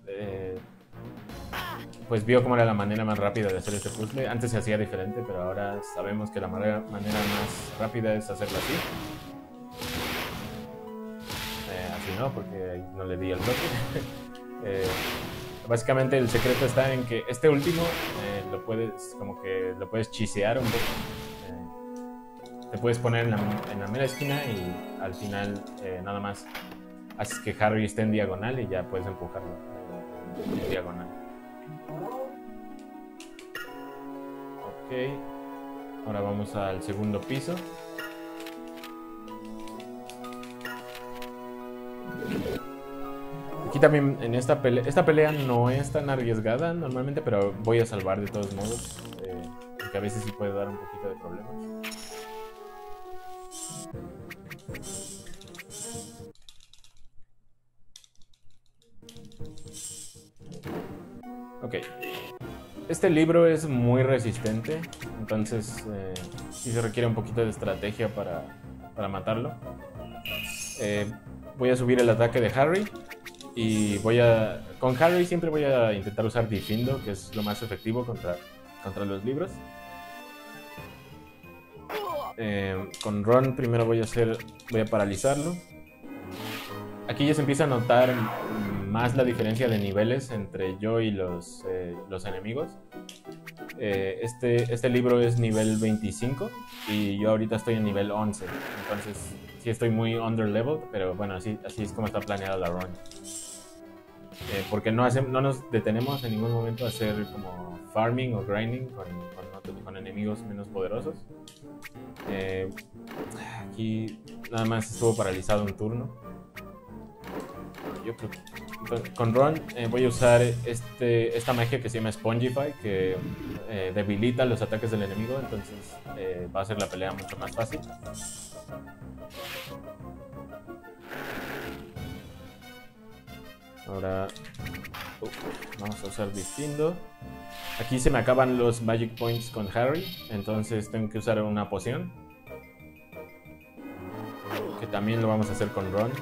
pues vio cómo era la manera más rápida de hacer este puzzle. Antes se hacía diferente, pero ahora sabemos que la manera más rápida es hacerlo así. si no, porque ahí no le di el bloque. Básicamente el secreto está en que este último lo puedes chisear un poco. Te puedes poner en la mera esquina y al final nada más haces que Harry esté en diagonal y ya puedes empujarlo en diagonal. Ok, ahora vamos al segundo piso. Aquí también en esta pelea no es tan arriesgada normalmente, pero voy a salvar de todos modos, porque a veces sí puede dar un poquito de problemas. Ok, este libro es muy resistente, entonces sí se requiere un poquito de estrategia para matarlo. Voy a subir el ataque de Harry y con Harry siempre voy a intentar usar Difindo, que es lo más efectivo contra los libros. Con Ron primero voy a paralizarlo. Aquí ya se empieza a notar más la diferencia de niveles entre yo y los enemigos. Este libro es nivel 25 y yo ahorita estoy en nivel 11, entonces sí estoy muy underleveled, pero bueno, así es como está planeada la run. Porque no nos detenemos en ningún momento a hacer como farming o grinding con enemigos menos poderosos. Aquí nada más estuvo paralizado un turno. Yo creo que con Ron voy a usar esta magia que se llama Spongify, que debilita los ataques del enemigo, entonces va a hacer la pelea mucho más fácil. Ahora vamos a usar Difindo. Aquí se me acaban los Magic Points con Harry, entonces tengo que usar una poción, que también lo vamos a hacer con Ron.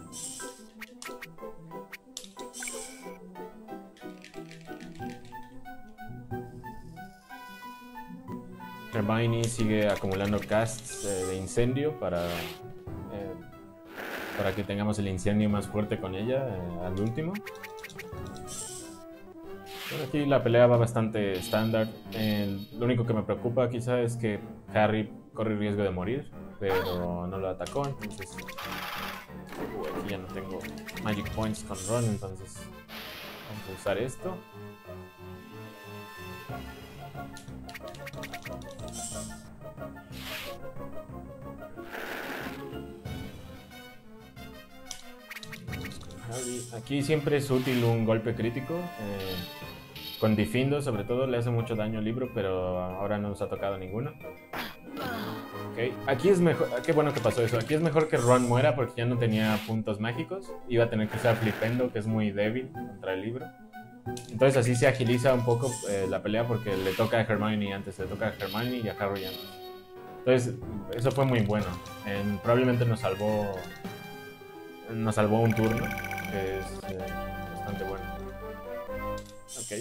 Hermione sigue acumulando casts de incendio para que tengamos el incendio más fuerte con ella al último. Bueno, aquí la pelea va bastante estándar. Lo único que me preocupa quizá es que Harry corre riesgo de morir, pero no lo atacó, entonces aquí ya no tengo Magic Points con Ron, entonces vamos a usar esto. Aquí siempre es útil un golpe crítico. Con Difindo sobre todo le hace mucho daño al libro, pero ahora no nos ha tocado ninguno. Okay. Aquí es mejor, qué bueno que pasó eso. Aquí es mejor que Ron muera porque ya no tenía puntos mágicos. Iba a tener que usar Flipendo, que es muy débil contra el libro. Entonces así se agiliza un poco la pelea porque le toca a Hermione antes, le toca a Hermione y a Harry antes. Entonces eso fue muy bueno. Probablemente nos salvó un turno, que es bastante bueno. Ok.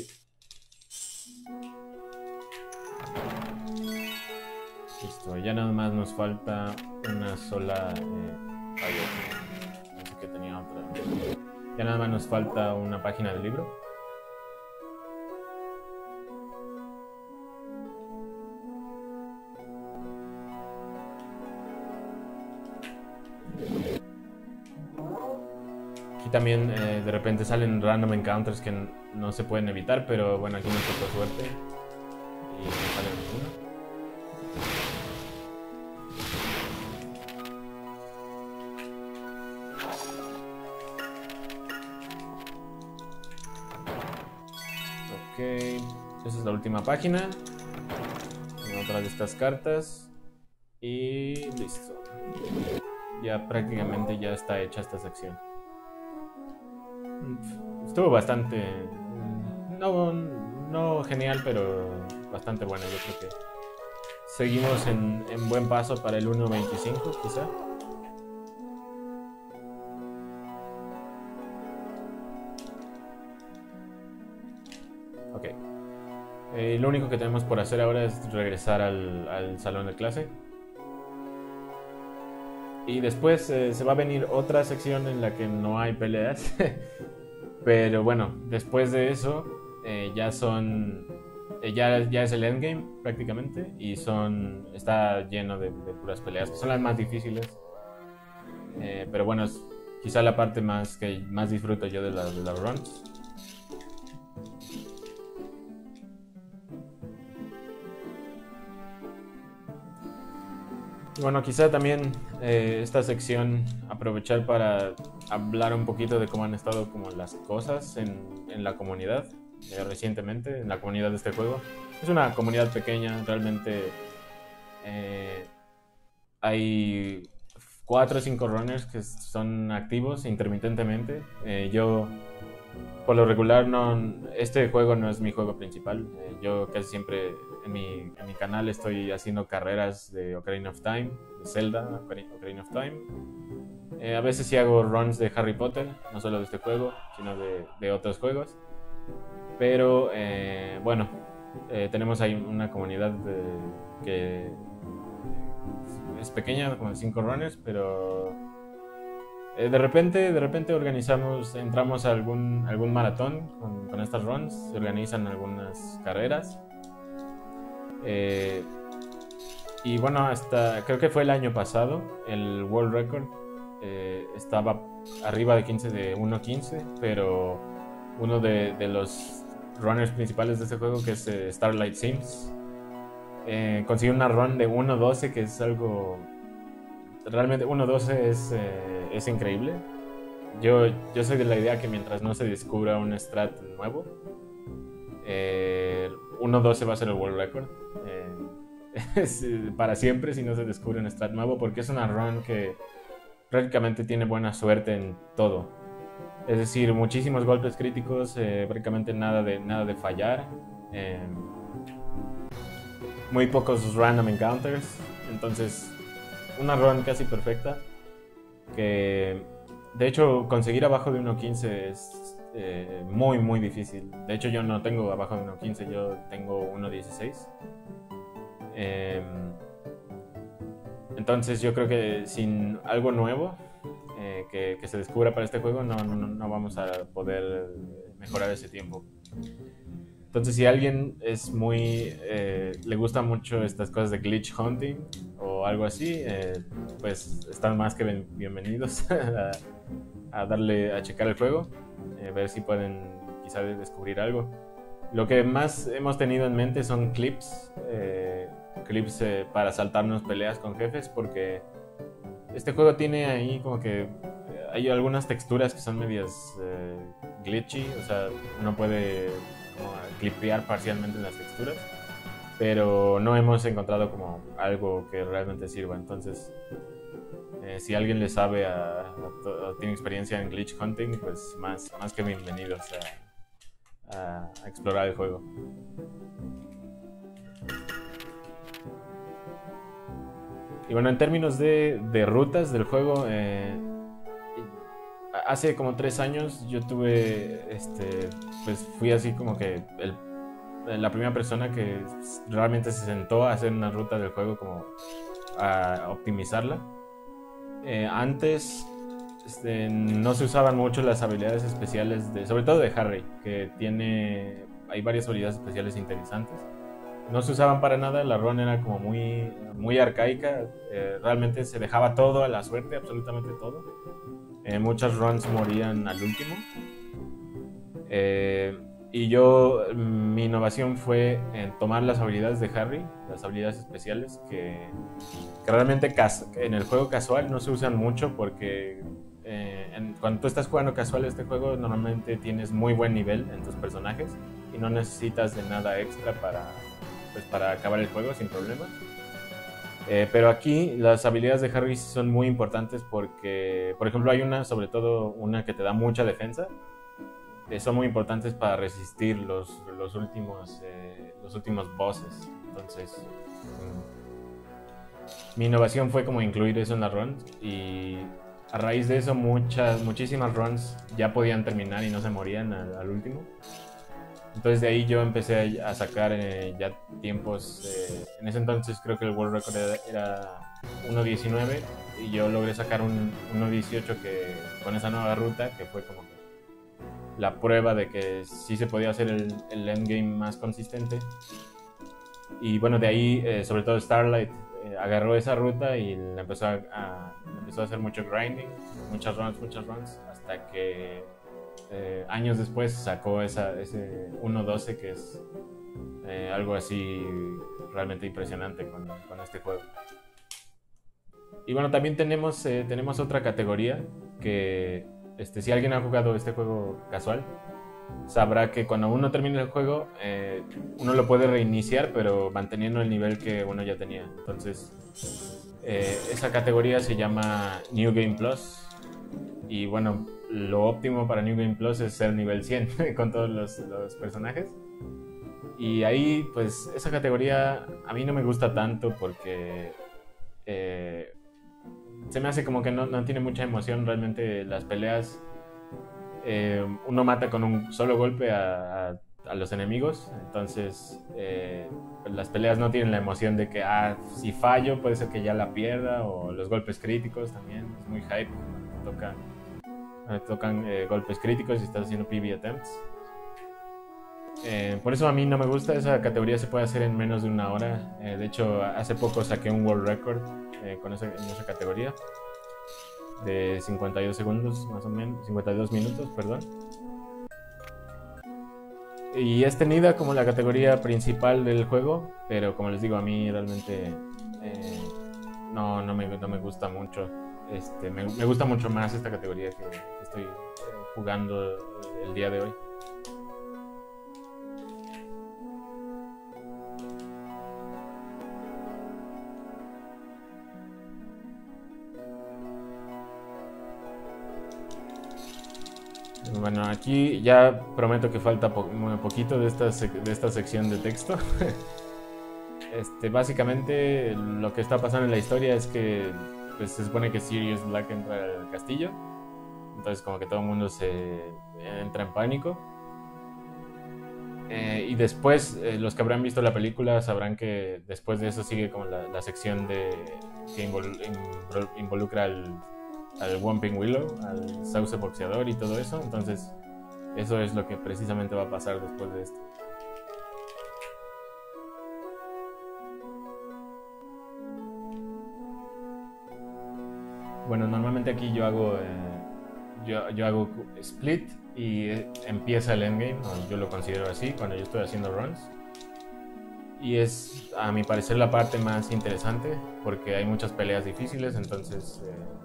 Listo, ya nada más nos falta una sola... no sé qué tenía otra. Ya nada más nos falta una página del libro. Aquí también de repente salen random encounters que no se pueden evitar, pero bueno, aquí nos tocó suerte y no sale ninguno. Ok, esa es la última página. Otra de estas cartas y listo. Ya prácticamente ya está hecha esta sección. Estuvo bastante... No genial, pero bastante bueno. Yo creo que seguimos en buen paso para el 1.25 quizá. Ok. Lo único que tenemos por hacer ahora es regresar al salón de clase. Y después se va a venir otra sección en la que no hay peleas. Pero bueno, después de eso ya son... ya es el endgame prácticamente. Y está lleno de puras peleas, que son las más difíciles. Pero bueno, es quizá la parte que más disfruto yo de las runs. Bueno, quizá también esta sección aprovechar para hablar un poquito de cómo han estado como las cosas en la comunidad recientemente, en la comunidad de este juego. Es una comunidad pequeña, realmente hay 4 o 5 runners que son activos intermitentemente. Yo por lo regular este juego no es mi juego principal. Yo casi siempre en mi canal estoy haciendo carreras de Ocarina of Time, de Zelda, Ocarina of Time. A veces sí hago runs de Harry Potter, no solo de este juego, sino de otros juegos. Pero bueno, tenemos ahí una comunidad que es pequeña, como 5 runners, pero de repente entramos a algún maratón con estas runs, se organizan algunas carreras. Y bueno, creo que fue el año pasado, el World Record estaba arriba de 1.15, pero uno de los runners principales de este juego, que es Starlight Sims, consiguió una run de 1.12, que es algo... Realmente 1.12 es increíble. Yo soy de la idea que mientras no se descubra un strat nuevo, 1.12 va a ser el World Record. Es para siempre si no se descubre un strat nuevo, porque es una run que prácticamente tiene buena suerte en todo. Es decir, muchísimos golpes críticos, prácticamente nada de fallar. Muy pocos random encounters. Entonces, una run casi perfecta. Que de hecho conseguir abajo de 1.15 es muy muy difícil. De hecho yo no tengo abajo de 1.15, yo tengo 1.16. Entonces yo creo que sin algo nuevo que se descubra para este juego no vamos a poder mejorar ese tiempo. Entonces si alguien le gusta mucho estas cosas de glitch hunting o algo así, pues están más que bienvenidos a checar el juego, ver si pueden quizá descubrir algo. Lo que más hemos tenido en mente son clips para saltarnos peleas con jefes, porque este juego tiene ahí como que hay algunas texturas que son medias glitchy, o sea, uno puede como clipear parcialmente en las texturas, pero no hemos encontrado como algo que realmente sirva. Entonces si alguien le sabe o tiene experiencia en glitch hunting, pues más que bienvenidos a explorar el juego. Y bueno, en términos de rutas del juego, hace como 3 años yo pues fui así como que la primera persona que realmente se sentó a hacer una ruta del juego, como a optimizarla. Antes no se usaban mucho las habilidades especiales, sobre todo de Harry, que hay varias habilidades especiales interesantes. No se usaban para nada, la run era como muy, muy arcaica, realmente se dejaba todo a la suerte, absolutamente todo. Muchas runs morían al último. Y mi innovación fue en tomar las habilidades de Harry, las habilidades especiales que realmente en el juego casual no se usan mucho, porque cuando tú estás jugando casual este juego normalmente tienes muy buen nivel en tus personajes y no necesitas de nada extra para acabar el juego sin problema. Pero aquí las habilidades de Harry son muy importantes porque, por ejemplo, hay sobre todo una que te da mucha defensa. Son muy importantes para resistir los últimos bosses. Entonces, mi innovación fue como incluir eso en la run, y a raíz de eso muchísimas runs ya podían terminar y no se morían al último. Entonces de ahí yo empecé a sacar ya tiempos. En ese entonces creo que el World Record era 1.19 y yo logré sacar un 1.18 que, con esa nueva ruta, que fue como que la prueba de que sí se podía hacer el endgame más consistente. Y bueno, de ahí, sobre todo Starlight, agarró esa ruta y le empezó a hacer mucho grinding, muchas runs, hasta que años después sacó ese 1.12, que es algo así realmente impresionante con este juego. Y bueno, también tenemos otra categoría que si alguien ha jugado este juego casual, sabrá que cuando uno termina el juego, uno lo puede reiniciar, pero manteniendo el nivel que uno ya tenía. Entonces, esa categoría se llama New Game Plus. Y bueno, lo óptimo para New Game Plus es ser nivel 100 con todos los personajes. Y ahí, pues, esa categoría a mí no me gusta tanto porque se me hace como que no tiene mucha emoción realmente las peleas. Uno mata con un solo golpe a los enemigos, entonces las peleas no tienen la emoción de que si fallo puede ser que ya la pierda, o los golpes críticos también, es muy hype cuando tocan golpes críticos y estás haciendo PB attempts. Por eso a mí no me gusta. Esa categoría se puede hacer en menos de una hora. De hecho, hace poco saqué un world record en esa categoría de 52 segundos, más o menos, 52 minutos, perdón. Y es tenida como la categoría principal del juego, pero como les digo, a mí realmente no me gusta mucho. Me gusta mucho más esta categoría que estoy jugando el día de hoy. Bueno, aquí ya prometo que falta muy poquito de esta sección de texto. Básicamente lo que está pasando en la historia es que pues, se supone que Sirius Black entra al castillo. Entonces como que todo el mundo se entra en pánico. Y después, los que habrán visto la película sabrán que después de eso sigue como la sección que involucra al Whomping Willow, al sauce boxeador y todo eso. Entonces eso es lo que precisamente va a pasar después de esto. Bueno, normalmente aquí yo hago split y empieza el endgame, o yo lo considero así cuando yo estoy haciendo runs. Y es, a mi parecer, la parte más interesante porque hay muchas peleas difíciles. Entonces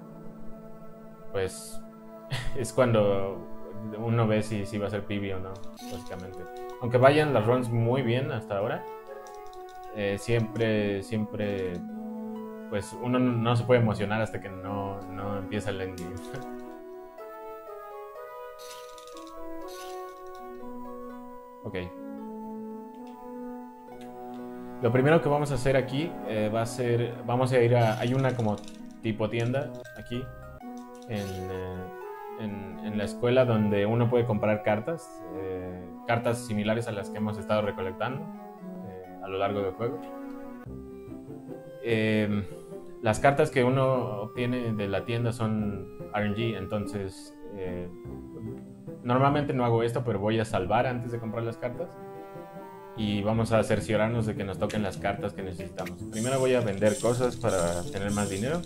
pues es cuando uno ve si va a ser PB o no, básicamente. Aunque vayan las runs muy bien hasta ahora, siempre pues uno no se puede emocionar hasta que no empieza el endgame. Ok. Lo primero que vamos a hacer aquí vamos a ir hay una como tipo tienda aquí en la escuela donde uno puede comprar cartas similares a las que hemos estado recolectando a lo largo del juego. Las cartas que uno obtiene de la tienda son RNG, entonces normalmente no hago esto, pero voy a salvar antes de comprar las cartas y vamos a cerciorarnos de que nos toquen las cartas que necesitamos. Primero voy a vender cosas para tener más dinero.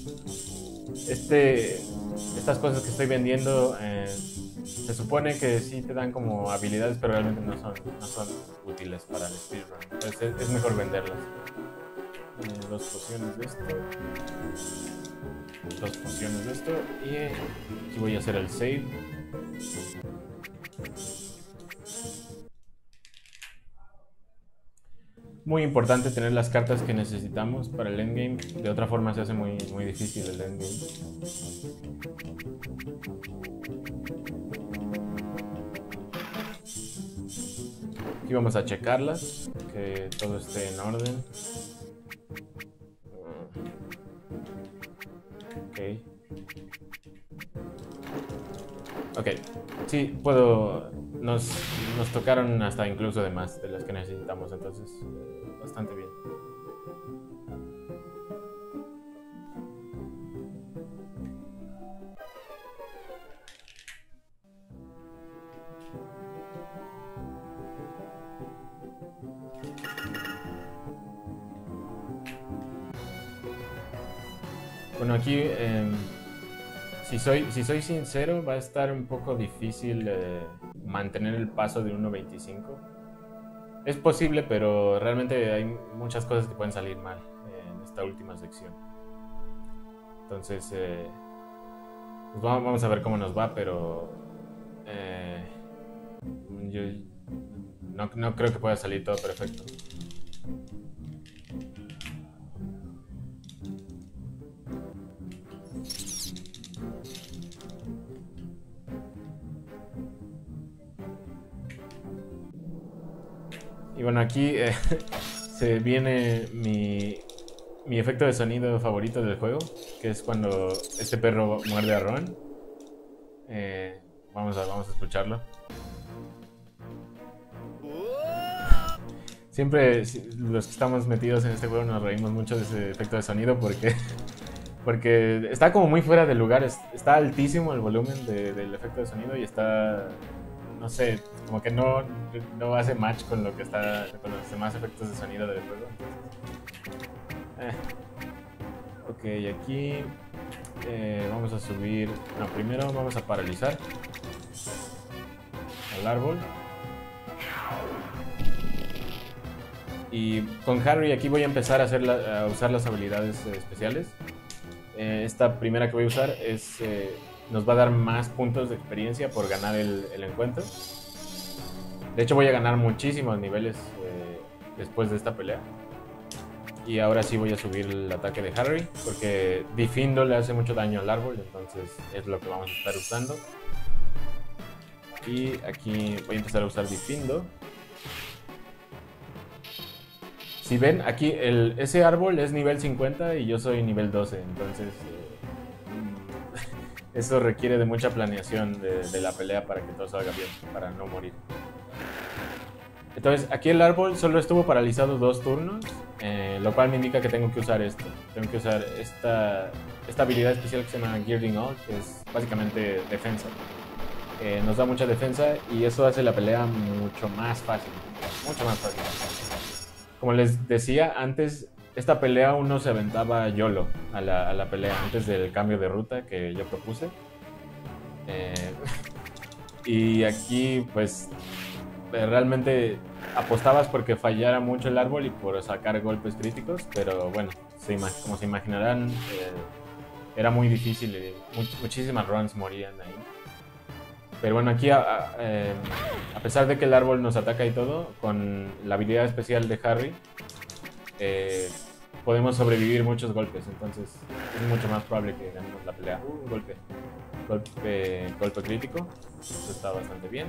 Estas cosas que estoy vendiendo se supone que sí te dan como habilidades, pero realmente no son útiles para el speedrun. Entonces es mejor venderlas. 2 pociones de esto, 2 pociones de esto, y aquí voy a hacer el save. Muy importante tener las cartas que necesitamos para el endgame, de otra forma se hace muy difícil el endgame. Aquí vamos a checarlas, que todo esté en orden. Ok, sí, nos tocaron hasta incluso de más de las que necesitamos, entonces bastante bien. Bueno, aquí, si soy sincero, va a estar un poco difícil mantener el paso de 1.25. Es posible, pero realmente hay muchas cosas que pueden salir mal en esta última sección. Entonces, pues vamos a ver cómo nos va, pero yo no creo que pueda salir todo perfecto. Y bueno, aquí se viene mi efecto de sonido favorito del juego, que es cuando este perro muerde a Ron. Vamos a escucharlo. Siempre los que estamos metidos en este juego nos reímos mucho de ese efecto de sonido porque está como muy fuera de lugar. Está altísimo el volumen del efecto de sonido y está, no sé, como que no hace match con lo que está con los demás efectos de sonido del juego. Ok, aquí vamos a subir. No, primero vamos a paralizar al árbol. Y con Harry aquí voy a empezar a usar las habilidades especiales. Esta primera que voy a usar nos va a dar más puntos de experiencia por ganar el encuentro. De hecho voy a ganar muchísimos niveles después de esta pelea. Y ahora sí voy a subir el ataque de Harry, porque Difindo le hace mucho daño al árbol, entonces es lo que vamos a estar usando. Y aquí voy a empezar a usar Difindo. Si ven, aquí ese árbol es nivel 50 y yo soy nivel 12, entonces eso requiere de mucha planeación de la pelea para que todo salga bien, para no morir. Entonces, aquí el árbol solo estuvo paralizado 2 turnos, lo cual me indica que tengo que usar esto. Tengo que usar esta habilidad especial que se llama Girding All, que es básicamente defensa. Nos da mucha defensa y eso hace la pelea mucho más fácil. Mucho más fácil. Como les decía, antes esta pelea uno se aventaba YOLO a la pelea antes del cambio de ruta que yo propuse. Y aquí pues realmente apostabas porque fallara mucho el árbol y por sacar golpes críticos, pero bueno, como se imaginarán, era muy difícil y muchísimas runs morían ahí. Pero bueno, aquí a pesar de que el árbol nos ataca y todo, con la habilidad especial de Harry podemos sobrevivir muchos golpes, entonces es mucho más probable que ganemos la pelea. Golpe crítico, eso está bastante bien.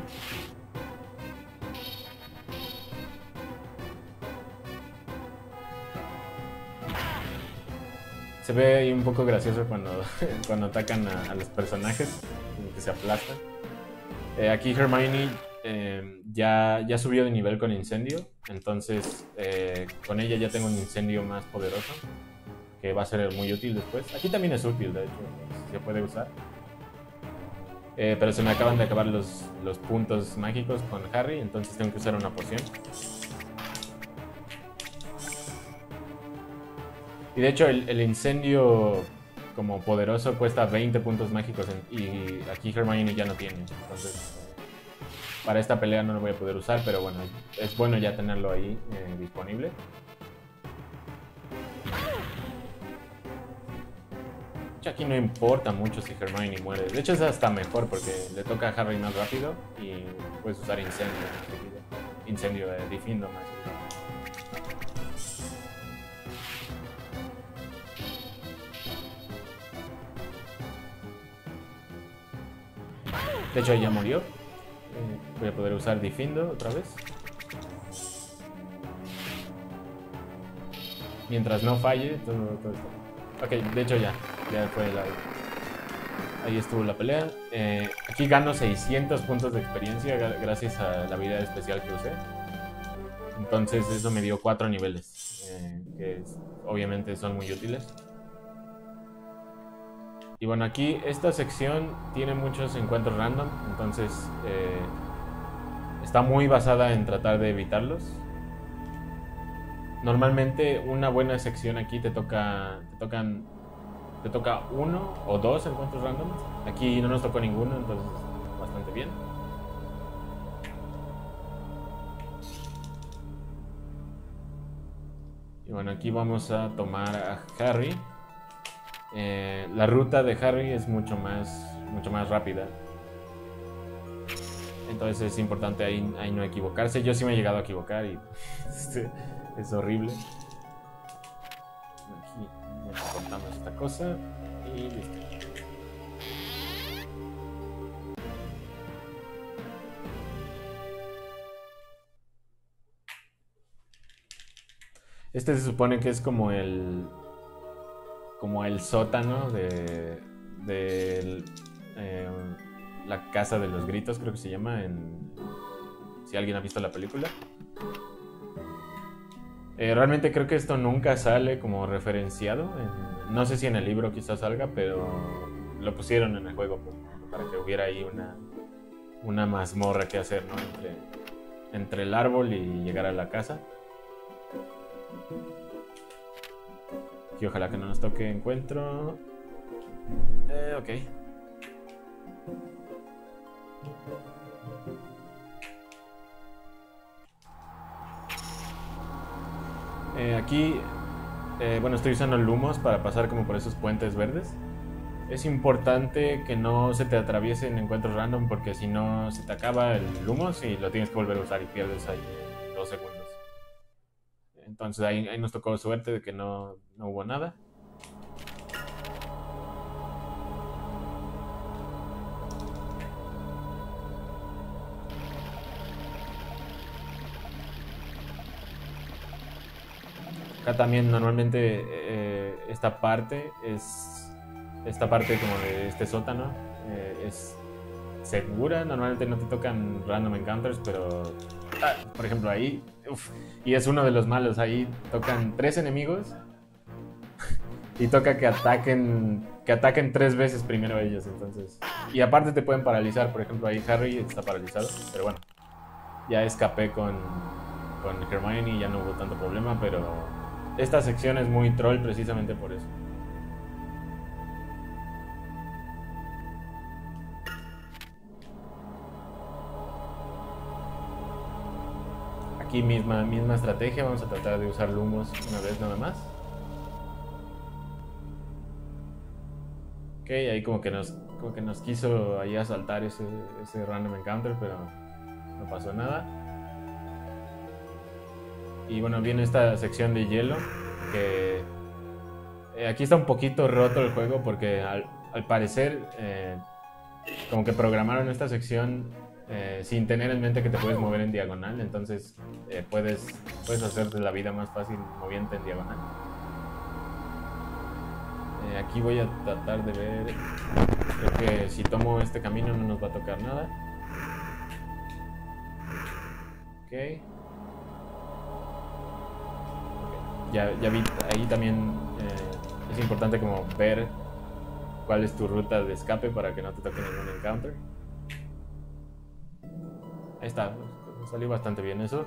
Se ve ahí un poco gracioso cuando atacan a los personajes, que se aplastan. Aquí Hermione ya subió de nivel con incendio, entonces con ella ya tengo un incendio más poderoso, que va a ser muy útil después. Aquí también es útil, de hecho, se puede usar. Pero se me acaban de acabar los puntos mágicos con Harry, entonces tengo que usar una poción. Y de hecho el incendio como poderoso cuesta 20 puntos mágicos y aquí Hermione ya no tiene. Entonces para esta pelea no lo voy a poder usar, pero bueno, es bueno ya tenerlo ahí disponible. Aquí no importa mucho si Hermione muere. De hecho es hasta mejor porque le toca a Harry más rápido y puedes usar incendio. Difindo más. De hecho ya murió. Voy a poder usar Difindo otra vez. Mientras no falle, todo está. Ok, de hecho ya fue ahí estuvo la pelea. Aquí gano 600 puntos de experiencia gracias a la habilidad especial que usé. Entonces eso me dio 4 niveles, que obviamente son muy útiles. Y bueno, aquí esta sección tiene muchos encuentros random, entonces está muy basada en tratar de evitarlos. Normalmente una buena sección aquí te tocan te toca 1 o 2 encuentros random. Aquí no nos tocó ninguno, entonces bastante bien. Y bueno, aquí vamos a tomar a Harry. La ruta de Harry es mucho más rápida. Entonces es importante ahí no equivocarse. Yo sí me he llegado a equivocar y es horrible. Aquí cortamos esta cosa y listo. Este se supone que es como el sótano de la casa de los gritos, creo que se llama, si alguien ha visto la película. Realmente creo que esto nunca sale como referenciado. No sé si en el libro quizás salga, pero lo pusieron en el juego para que hubiera ahí una mazmorra que hacer, ¿no? Entre el árbol y llegar a la casa. Y ojalá que no nos toque encuentro. Ok. Aquí, bueno, estoy usando lumos para pasar como por esos puentes verdes. Es importante que no se te atraviesen encuentros random porque si no se te acaba el lumos y lo tienes que volver a usar y pierdes ahí 2 segundos. Entonces ahí nos tocó suerte de que no hubo nada. Acá también normalmente esta parte como de este sótano es segura. Normalmente no te tocan random encounters, pero por ejemplo ahí, y es uno de los malos, ahí tocan 3 enemigos y toca que ataquen 3 veces primero ellos, entonces, y aparte te pueden paralizar. Por ejemplo ahí Harry está paralizado, pero bueno, ya escapé con Hermione y ya no hubo tanto problema, pero esta sección es muy troll precisamente por eso. Aquí misma estrategia, vamos a tratar de usar lumos una vez nada más. Ok, ahí como que nos quiso ahí asaltar ese random encounter, pero no pasó nada. Y bueno, viene esta sección de hielo, que aquí está un poquito roto el juego porque al parecer como que programaron esta sección sin tener en mente que te puedes mover en diagonal. Entonces puedes hacerte la vida más fácil moviéndote en diagonal. Aquí voy a tratar de ver, creo que si tomo este camino no nos va a tocar nada. Ok. Ya vi, ahí también es importante como ver cuál es tu ruta de escape para que no te toque ningún encounter. Ahí está, salió bastante bien eso.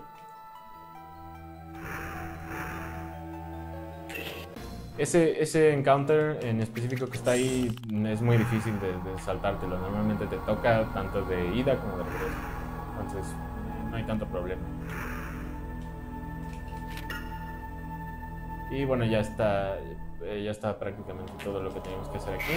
Ese encounter en específico que está ahí es muy difícil de saltártelo. Normalmente te toca tanto de ida como de regreso. Entonces no hay tanto problema. Y bueno, ya está prácticamente todo lo que teníamos que hacer aquí.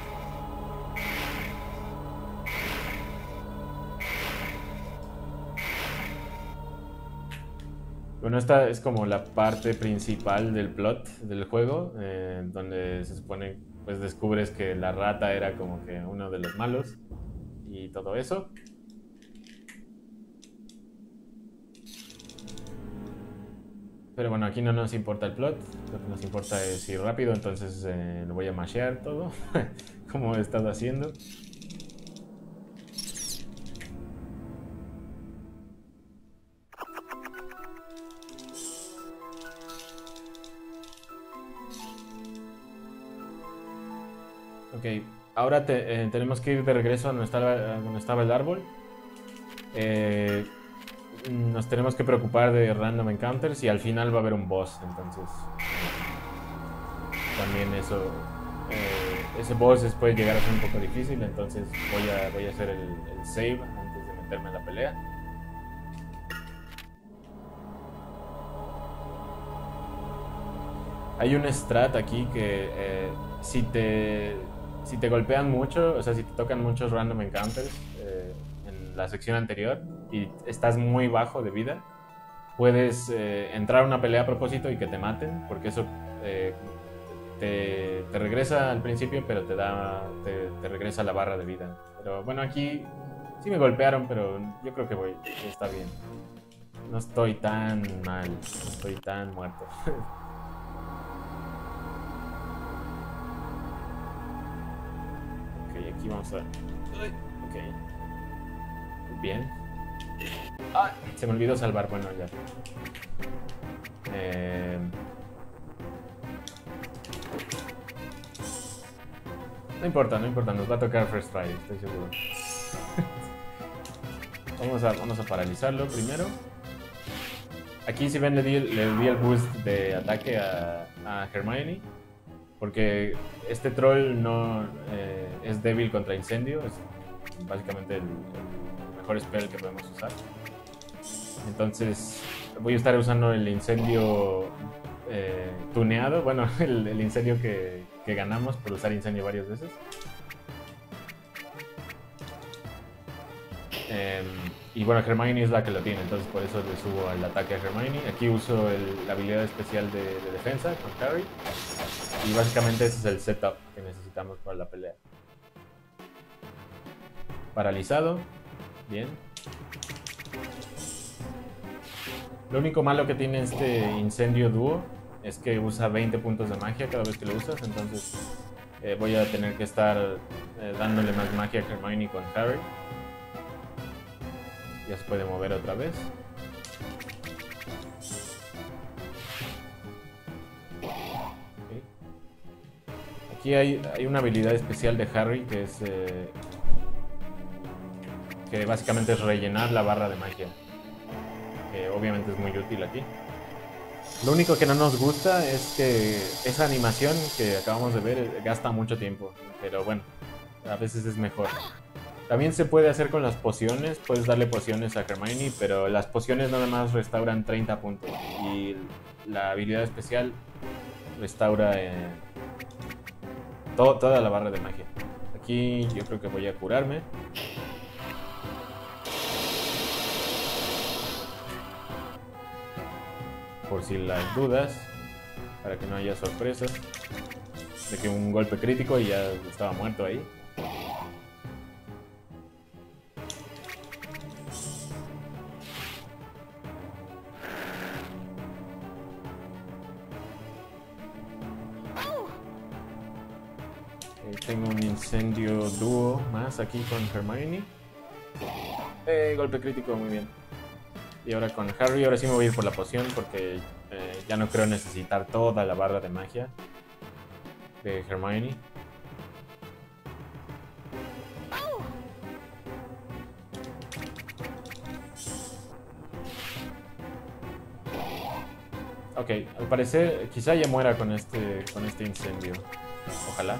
Bueno, esta es como la parte principal del plot del juego, donde se supone, pues descubres que la rata era como que uno de los malos y todo eso. Pero bueno, aquí no nos importa el plot, lo que nos importa es ir rápido, entonces lo voy a mashear todo, como he estado haciendo. Ok, ahora tenemos que ir de regreso a donde estaba el árbol. Nos tenemos que preocupar de random encounters y al final va a haber un boss, entonces también eso ese boss puede llegar a ser un poco difícil, entonces voy a hacer el save antes de meterme en la pelea. Hay un strat aquí que si te golpean mucho, o sea, si te tocan muchos random encounters en la sección anterior y estás muy bajo de vida, puedes entrar a una pelea a propósito y que te maten, porque eso te regresa al principio, pero te regresa la barra de vida. Pero bueno, aquí sí me golpearon, pero yo creo que está bien. No estoy tan mal, no estoy tan muerto. Ok, aquí vamos a... Ok. Bien. Ah, se me olvidó salvar, bueno, ya. No importa, no importa, nos va a tocar First Try, estoy seguro. Vamos a paralizarlo primero. Aquí si ven le di el boost de ataque a Hermione, porque este troll no es débil contra incendio, es básicamente el mejor spell que podemos usar. Entonces voy a estar usando el incendio tuneado, bueno, el incendio que ganamos por usar incendio varias veces. Y bueno, Hermione es la que lo tiene, entonces por eso le subo al ataque a Hermione. Aquí uso la habilidad especial de defensa con Harry. Y básicamente ese es el setup que necesitamos para la pelea. Paralizado. Bien. Lo único malo que tiene este incendio dúo es que usa 20 puntos de magia cada vez que lo usas, entonces voy a tener que estar dándole más magia a Hermione con Harry. Ya se puede mover otra vez. Okay. Aquí hay una habilidad especial de Harry que es que básicamente es rellenar la barra de magia. Que obviamente es muy útil aquí. Lo único que no nos gusta es que esa animación que acabamos de ver gasta mucho tiempo, pero bueno, a veces es mejor. También se puede hacer con las pociones, puedes darle pociones a Hermione, pero las pociones nada más restauran 30 puntos y la habilidad especial restaura toda la barra de magia. Aquí yo creo que voy a curarme. Por si las dudas, para que no haya sorpresas de que un golpe crítico y ya estaba muerto ahí. Tengo un incendio dúo más aquí con Hermione. Golpe crítico, muy bien. Y ahora con Harry, ahora sí me voy a ir por la poción porque ya no creo necesitar toda la barra de magia de Hermione. Ok, al parecer quizá ya muera con este incendio. Ojalá.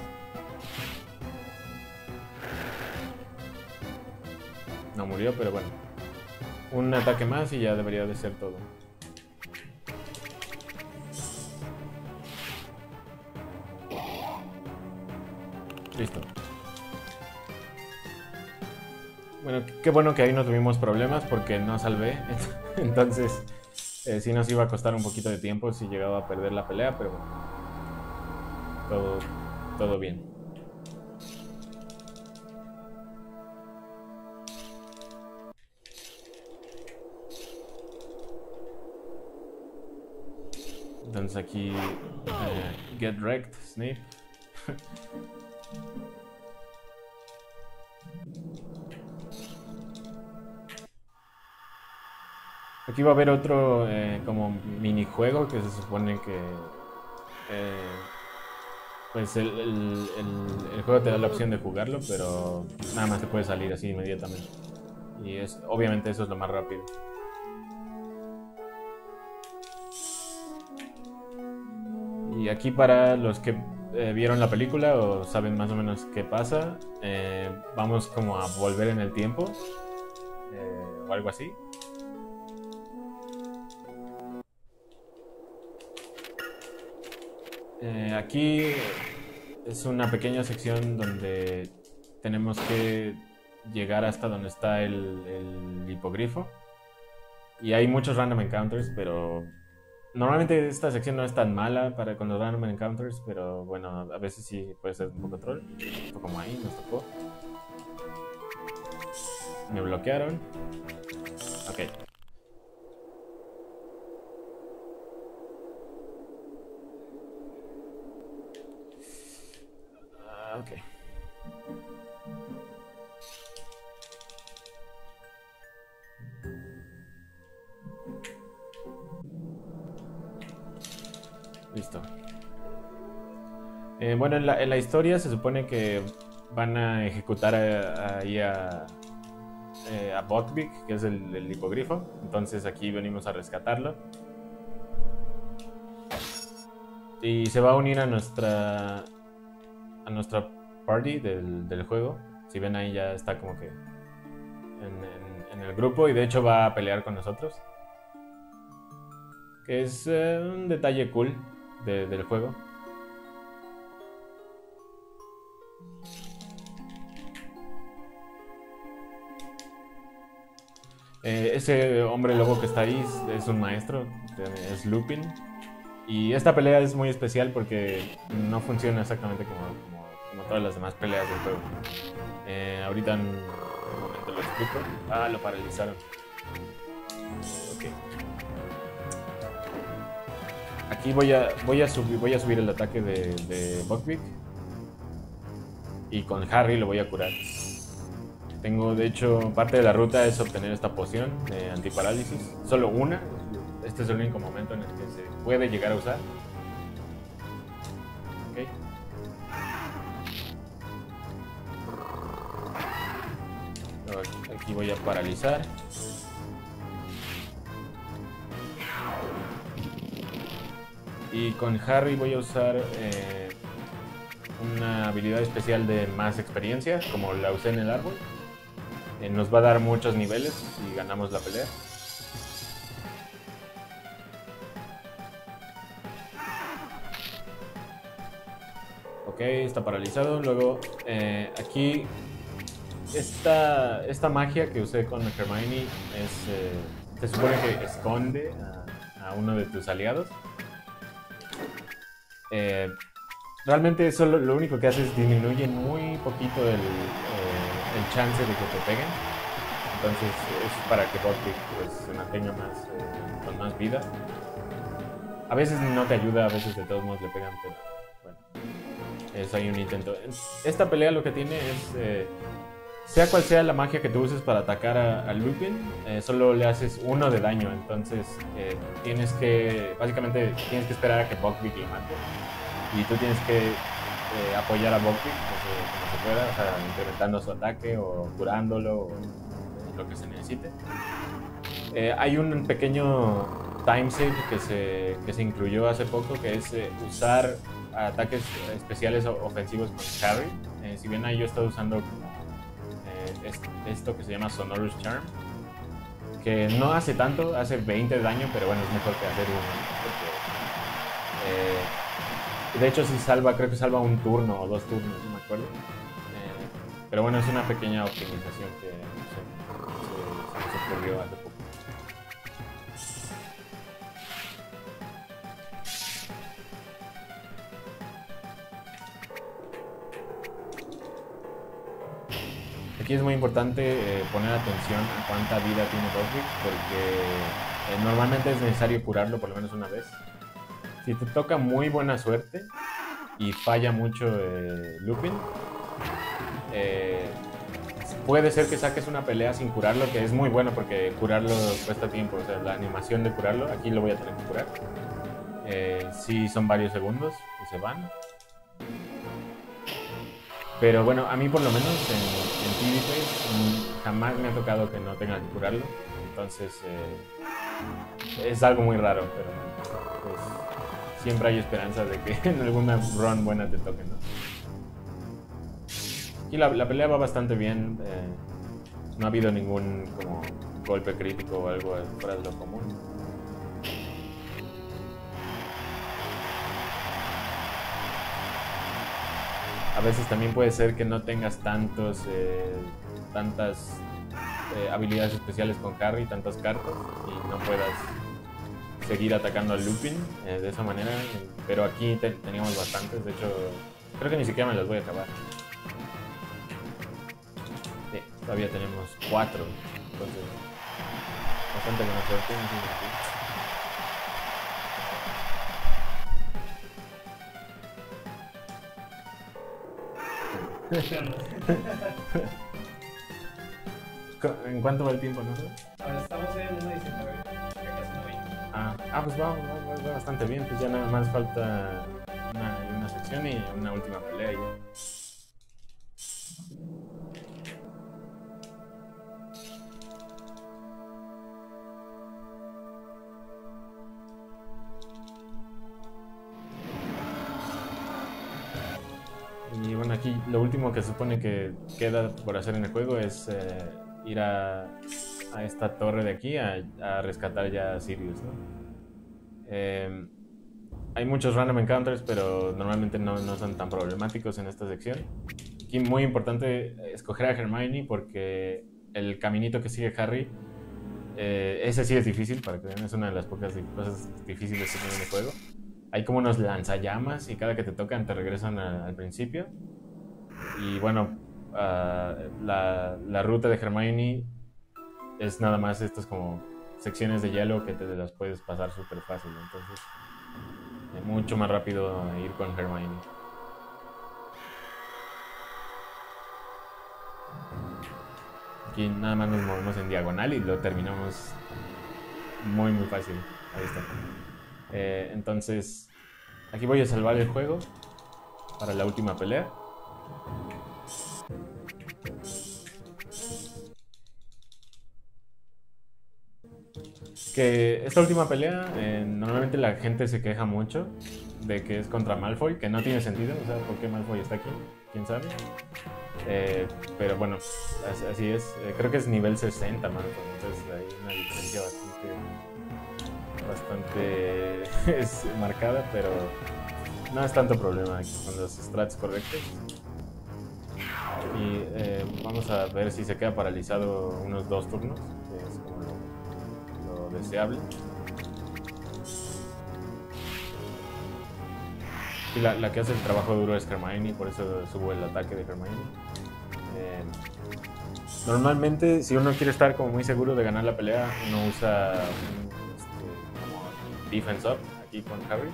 No murió, pero bueno. Un ataque más y ya debería de ser todo. Listo. Bueno, qué bueno que ahí no tuvimos problemas porque no salvé. Entonces, sí nos iba a costar un poquito de tiempo si llegaba a perder la pelea, pero bueno. Todo bien. Entonces aquí get wrecked, Snape. Aquí va a haber otro como minijuego que se supone que pues el juego te da la opción de jugarlo, pero nada más te puede salir así inmediatamente. Y obviamente eso es lo más rápido. Y aquí para los que vieron la película o saben más o menos qué pasa, vamos como a volver en el tiempo o algo así. Aquí es una pequeña sección donde tenemos que llegar hasta donde está el hipogrifo. Y hay muchos random encounters, pero normalmente esta sección no es tan mala con los random encounters, pero bueno, a veces sí puede ser un poco troll. Como ahí nos tocó. Me bloquearon. Ok. Ok. Listo. Bueno, en la historia se supone que van a ejecutar ahí a Buckbeak, que es el hipogrifo. Entonces aquí venimos a rescatarlo. Y se va a unir a nuestra party del juego. Si ven ahí ya está como que en el grupo, y de hecho va a pelear con nosotros. Que es un detalle cool del juego. Ese hombre lobo que está ahí es un maestro, es Lupin. Y esta pelea es muy especial porque no funciona exactamente como todas las demás peleas del juego. Ahorita en un momento lo explico. Ah, lo paralizaron. Ok. Aquí voy a subir el ataque de Buckbeak. Y con Harry lo voy a curar. Tengo, de hecho, parte de la ruta es obtener esta poción de antiparálisis. Solo una. Este es el único momento en el que se puede llegar a usar. Ok. Aquí voy a paralizar. Y con Harry voy a usar una habilidad especial de más experiencia, como la usé en el árbol. Nos va a dar muchos niveles y ganamos la pelea. Ok, está paralizado. Luego, aquí, esta magia que usé con Hermione se supone que esconde a uno de tus aliados. Realmente eso lo único que hace es disminuye muy poquito el chance de que te peguen. Entonces es para que Buckbeak pues, se mantenga con más vida. A veces no te ayuda, a veces de todos modos le pegan, pero bueno, es ahí un intento. Esta pelea lo que tiene es, sea cual sea la magia que tú uses para atacar a Lupin, solo le haces 1 de daño. Entonces básicamente tienes que esperar a que Buckbeak lo mate. Y tú tienes que apoyar a Buckbeak como se pueda, o sea, incrementando su ataque o curándolo o lo que se necesite. Hay un pequeño time save que se incluyó hace poco, que es usar ataques especiales ofensivos con Harry. Si bien ahí yo he estado usando esto que se llama Sonorous Charm, que no hace tanto, hace 20 de daño, pero bueno, es mejor que hacer uno. De hecho, sí creo que salva un turno o 2 turnos, no me acuerdo. Pero bueno, es una pequeña optimización que se nos ocurrió hace poco. Aquí es muy importante poner atención a cuánta vida tiene Buckbeak, porque normalmente es necesario curarlo por lo menos una vez. Si te toca muy buena suerte y falla mucho Lupin, puede ser que saques una pelea sin curarlo, que es muy bueno porque curarlo cuesta tiempo. O sea, la animación de curarlo, aquí lo voy a tener que curar. Sí, son varios segundos que se van. Pero bueno, a mí por lo menos en PvP jamás me ha tocado que no tenga que curarlo. Entonces es algo muy raro, pero pues, siempre hay esperanza de que en alguna run buena te toque, ¿no? Y la pelea va bastante bien. No ha habido ningún como golpe crítico o algo fuera de lo común. A veces también puede ser que no tengas tantas habilidades especiales con Harry, tantas cartas, y no puedas seguir atacando al Lupin de esa manera. Pero aquí teníamos bastantes, de hecho creo que ni siquiera me las voy a acabar. Sí, todavía tenemos 4, entonces bastante buena suerte. ¿En cuánto va el tiempo, no? Ahora estamos en 1.19, ya casi 90. Pues va bastante bien, pues ya nada más falta una sección y una última pelea ya. Y bueno, aquí lo último que se supone que queda por hacer en el juego es ir a esta torre de aquí a rescatar ya a Sirius, ¿no? Hay muchos random encounters, pero normalmente no son tan problemáticos en esta sección. Aquí muy importante escoger a Hermione porque el caminito que sigue Harry, ese sí es difícil, para que vean, es una de las pocas cosas difíciles que tiene el juego. Hay como unos lanzallamas y cada que te tocan te regresan al principio. Y bueno, la ruta de Hermione es nada más estas como secciones de hielo que te las puedes pasar súper fácil. Entonces es mucho más rápido ir con Hermione. Aquí nada más nos movemos en diagonal y lo terminamos muy fácil. Ahí está. Entonces aquí voy a salvar el juego para la última pelea. Que esta última pelea normalmente la gente se queja mucho de que es contra Malfoy, que no tiene sentido, o sea, ¿por qué Malfoy está aquí? ¿Quién sabe? Pero bueno, así es. Creo que es nivel 60 Malfoy, entonces hay una diferencia bastante es marcada, pero no es tanto problema aquí con los strats correctos. Y vamos a ver si se queda paralizado unos 2 turnos, que es como lo deseable. Y la que hace el trabajo duro es Hermione, por eso subo el ataque de Hermione. Normalmente, si uno quiere estar como muy seguro de ganar la pelea, uno usa como Defense Up aquí con Harry.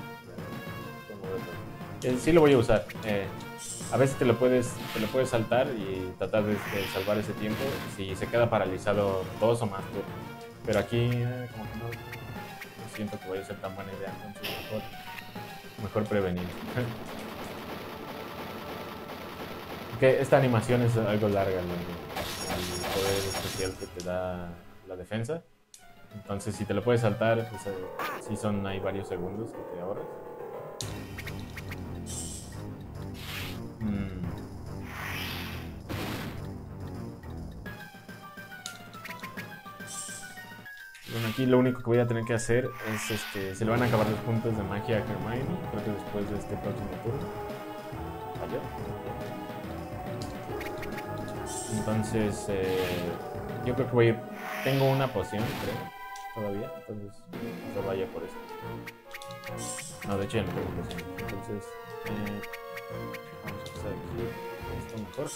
Sí lo voy a usar. A veces te lo puedes saltar y tratar de salvar ese tiempo si se queda paralizado 2 o más turnos. Pero aquí como que no siento que vaya a ser tan buena idea, entonces mejor prevenir. Que esta animación es algo larga, el poder especial que te da la defensa. Entonces si te lo puedes saltar, pues sí son ahí varios segundos que te ahorras. Bueno, aquí lo único que voy a tener que hacer es se le van a acabar los puntos de magia a Hermione, creo que después de este próximo turno. ¿Falló? Entonces yo creo que tengo una poción, creo, todavía, entonces no vaya por eso. No, de hecho ya no tengo poción, entonces vamos a usar aquí esto mejor.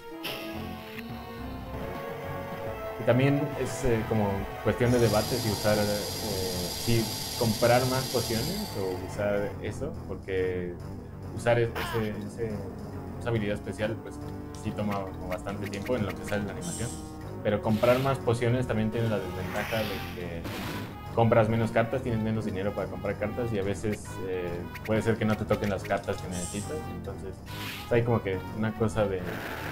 Y también es como cuestión de debate si usar, si comprar más pociones o usar eso, porque usar esa habilidad especial pues sí toma bastante tiempo en lo que sale la animación. Pero comprar más pociones también tiene la desventaja de que compras menos cartas, tienes menos dinero para comprar cartas y a veces puede ser que no te toquen las cartas que necesitas. Entonces hay como que una cosa de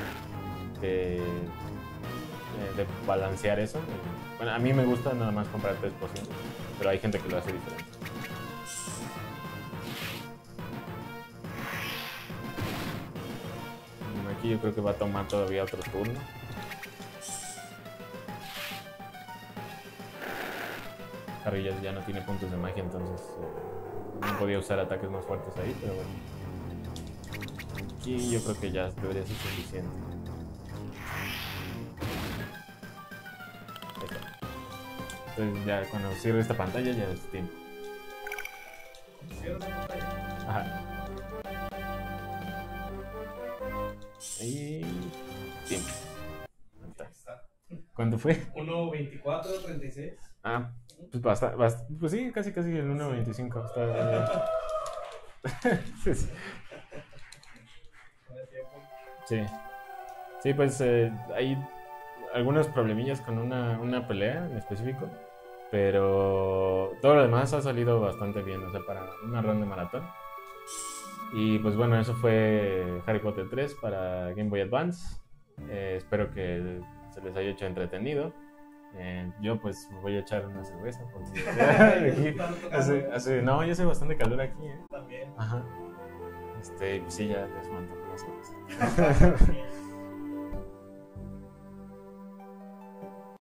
balancear eso. Bueno, a mí me gusta nada más comprar 3 pociones, pero hay gente que lo hace diferente. aquí yo creo que va a tomar todavía otro turno. Harry ya no tiene puntos de magia, entonces no podía usar ataques más fuertes ahí, pero bueno. Aquí yo creo que ya debería ser suficiente. Ahí está. Entonces ya cuando cierre esta pantalla ya es tiempo. Cierra la pantalla. Ajá. Y tiempo. Ahí está. Está. ¿Cuánto fue? 1.24.36. Ah, pues pues sí, casi el 1.25. Está bien. Sí, sí. Con el tiempo. Sí, sí, pues hay algunos problemillas con una pelea en específico, pero todo lo demás ha salido bastante bien, o sea, para una ronda de maratón. Y pues bueno, eso fue Harry Potter 3 para Game Boy Advance. Espero que se les haya hecho entretenido. Yo pues me voy a echar una cerveza porque no, yo hace bastante calor aquí, También. Ajá. Pues sí, ya se me antojó la cerveza.